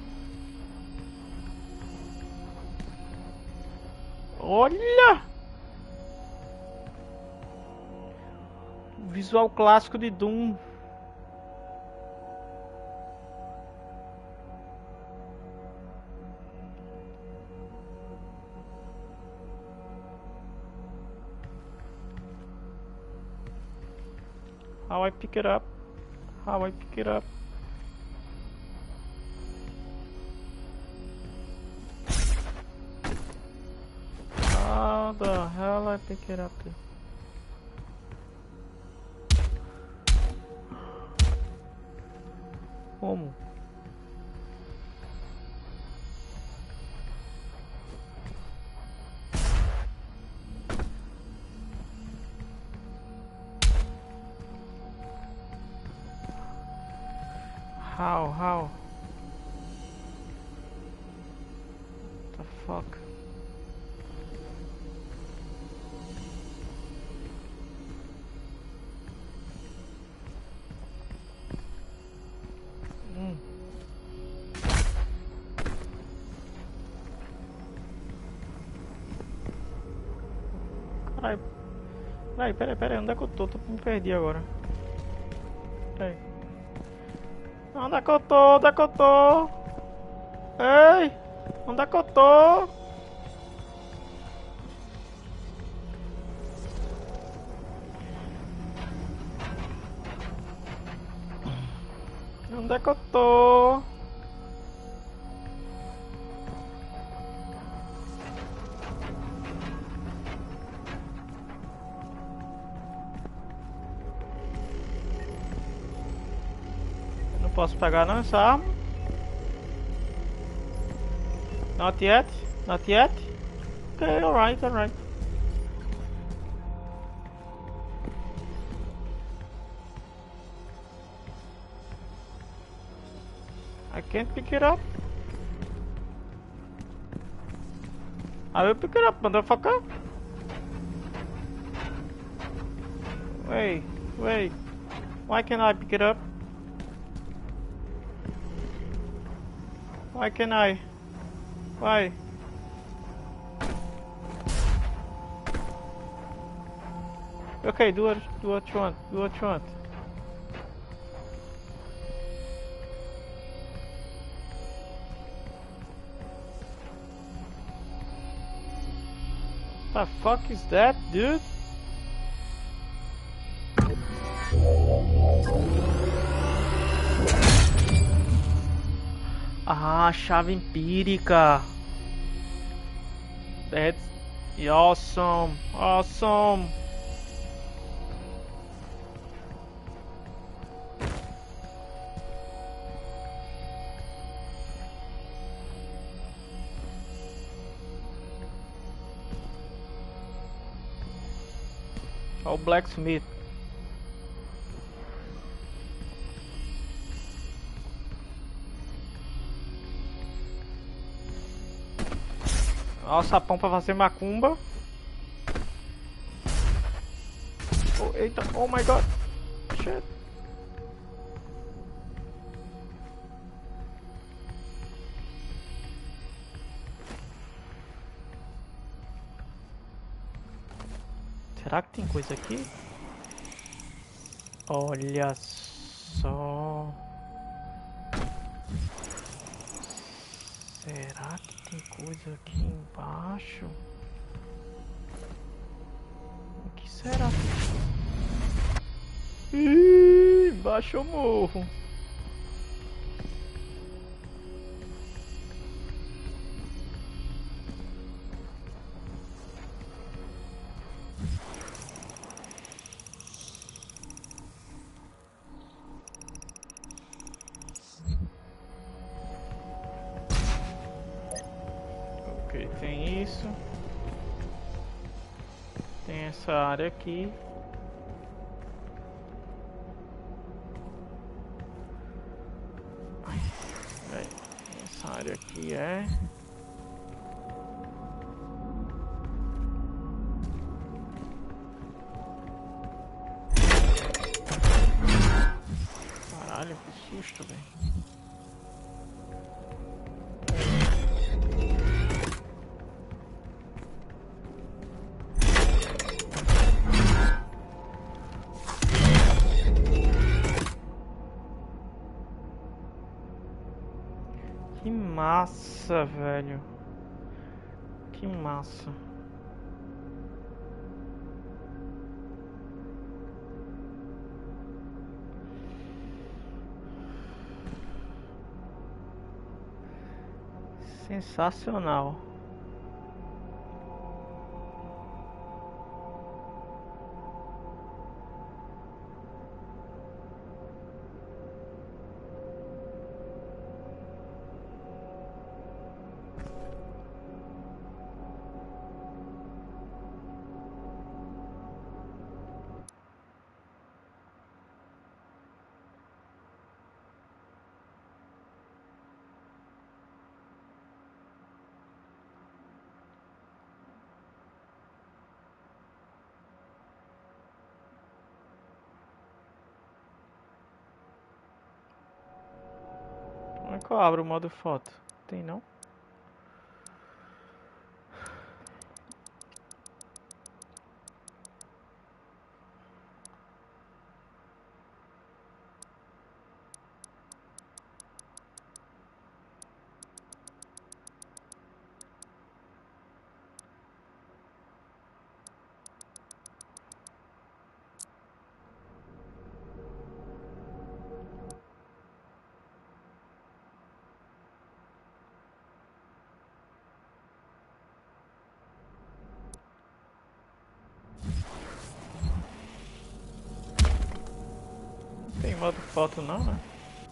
Olha! Visual clássico de Doom. How I pick it up? How I pick it up? How the hell I pick it up? Como? How? fuck? Caralho. Peraí, onde é que eu tô? Me perdi agora. Peraí. Onde é que eu tô? Onde é que eu tô? Ei! Onde é que eu tô? Onde é que eu tô? Não posso pegar não essa arma. Not yet. Not yet. Okay, alright. I can't pick it up. I will pick it up, motherfucker. Wait. Why can't I pick it up? Why can't I? Why? Okay, do what you want. Do what you want. The fuck is that, dude? Ah, chave empírica. That's awesome. Olha o Blacksmith. Olha o sapão pra fazer macumba. Oh, eita, oh my god. Shit. Será que tem coisa aqui? Olha só. Será que tem coisa aqui embaixo? O que será? Ih, embaixo eu morro. Ok, tem isso. Tem essa área aqui. Essa área aqui é... Caralho, que susto, velho. Que massa, velho. Que massa. Sensacional. é que eu abro o modo foto? Tem não? Tem modo foto não, né?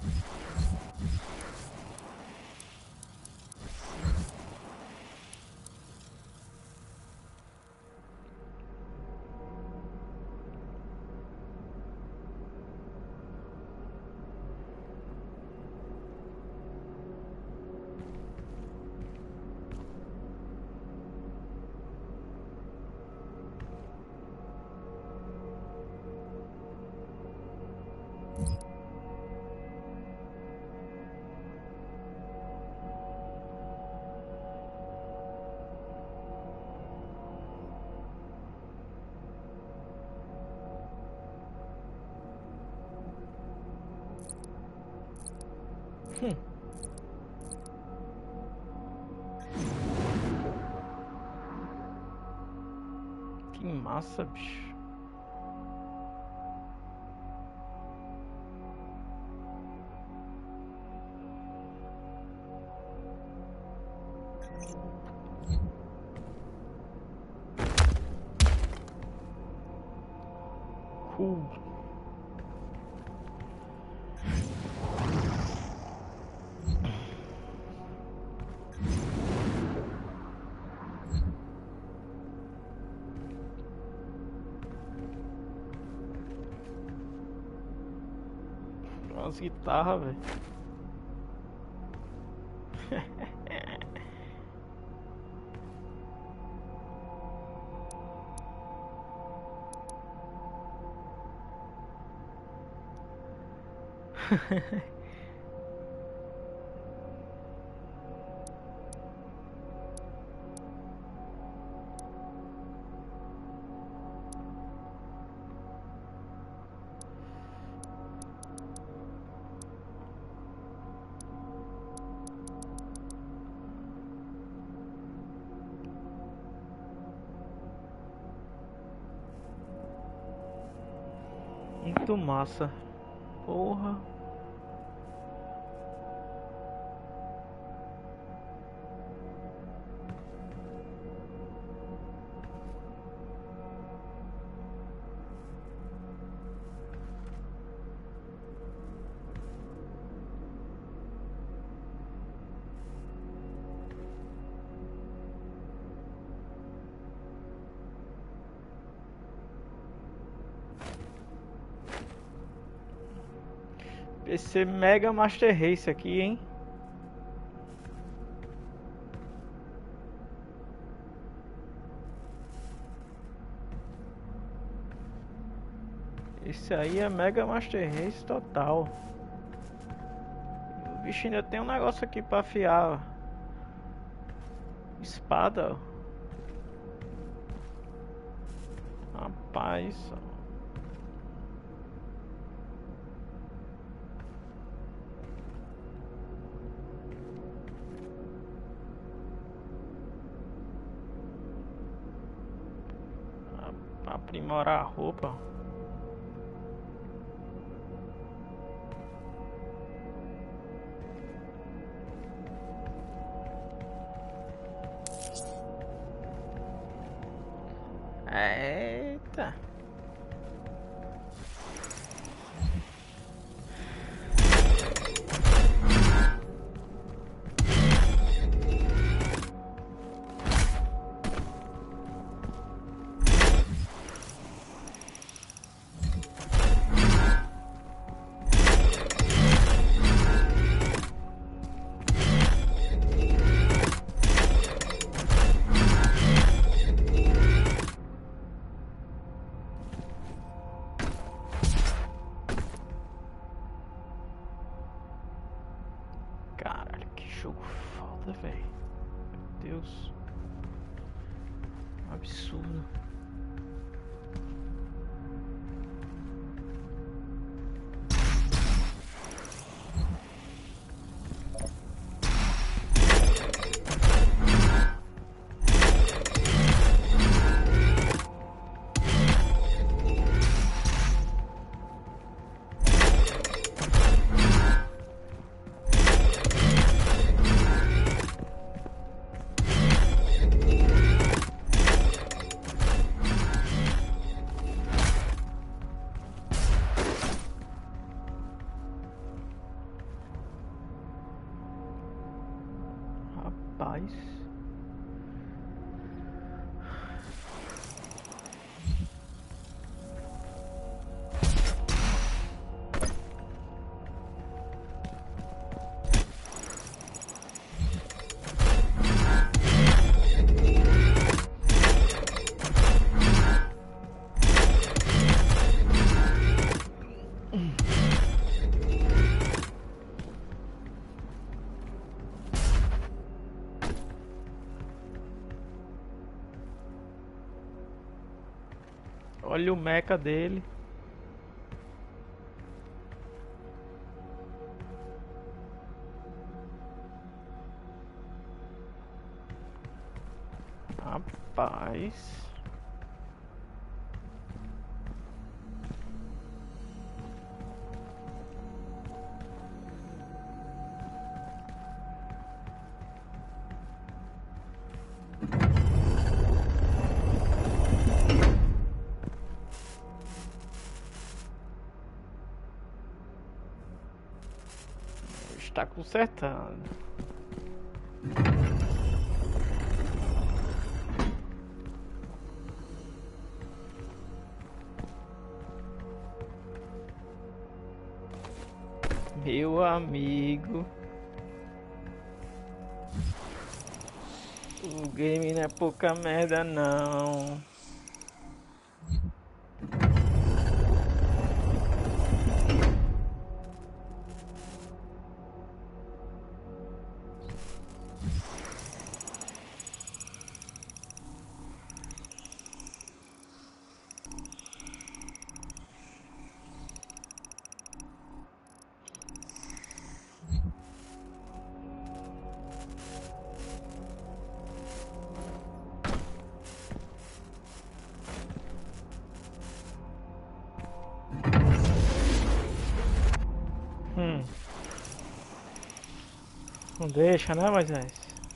Que massa, bicho. Cool. As guitarras, velho. Muito massa. Porra. PC Mega Master Race aqui, hein? Esse aí é Mega Master Race total. O bicho ainda tem um negócio aqui pra afiar. Espada. Rapaz. Aprimorar a roupa. Eita. jogo foda, velho. Meu Deus. Absurdo. Rapaz. Olha o mecha dele. Rapaz. Está consertando. Meu amigo, o game não é pouca merda não. Não deixa, né, Moisés?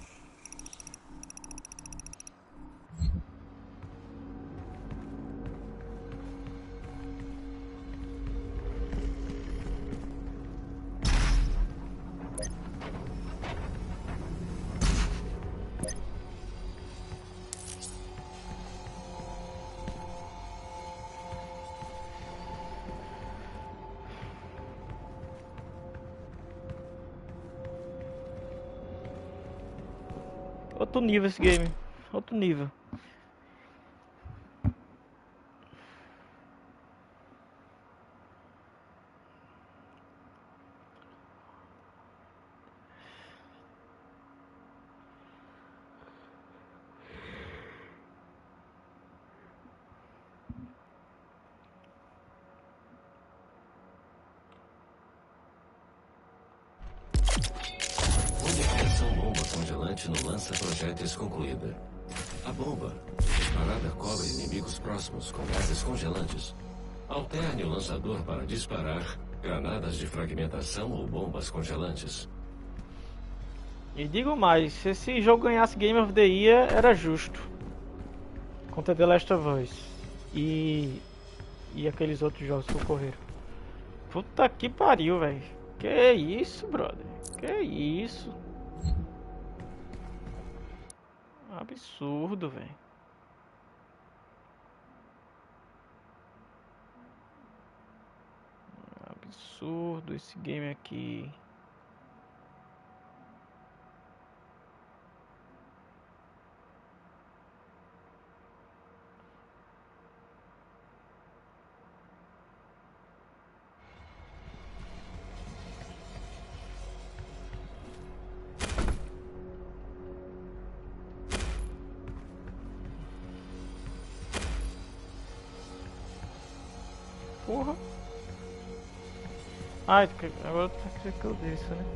Outro nível esse game. Outro nível. Unificação bomba congelante no lança-projéteis concluída. A bomba, disparada, cobre inimigos próximos com gases congelantes. Alterne o lançador para disparar granadas de fragmentação ou bombas congelantes. E digo mais, se esse jogo ganhasse Game of the Year, era justo. Contra The Last of Us. E aqueles outros jogos que ocorreram. Puta que pariu, velho. Que isso, brother. Que isso. Absurdo, velho. Absurdo esse game aqui. porra. Ai, agora tu quer que eu desça, né?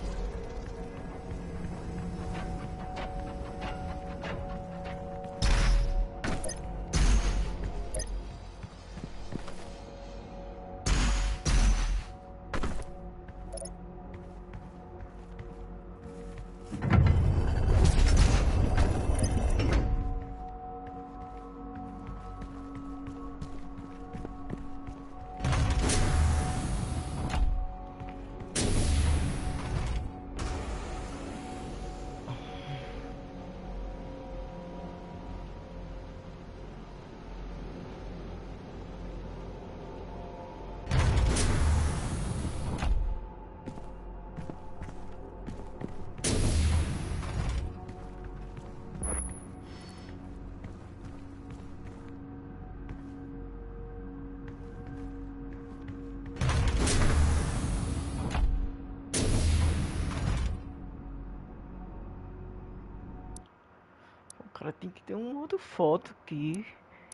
O cara tem que ter um modo foto aqui.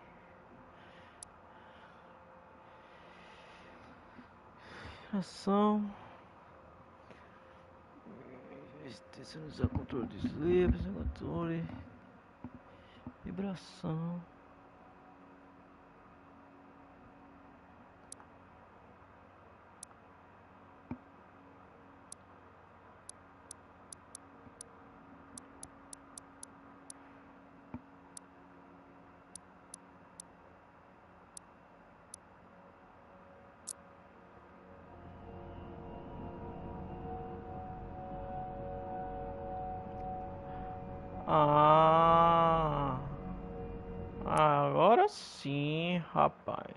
Ação. Tentando usar controle de slips, controle. Vibração. Agora sim, rapaz.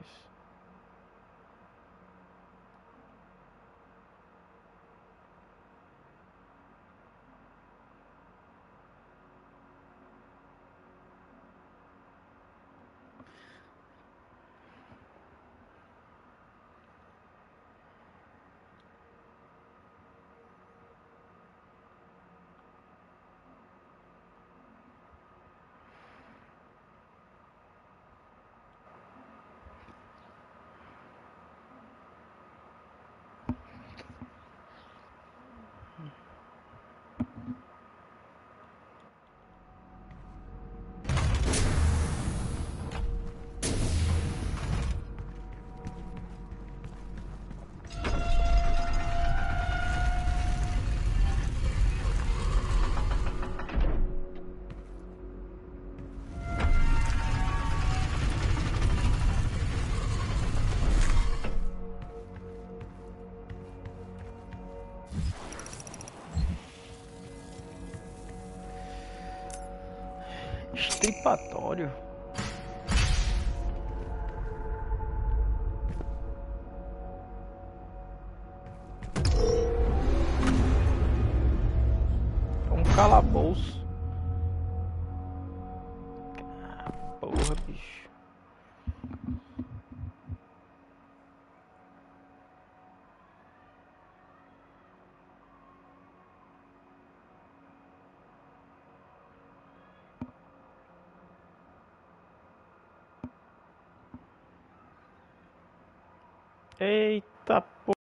Estripatório. Um calabouço. Porra, bicho. Eita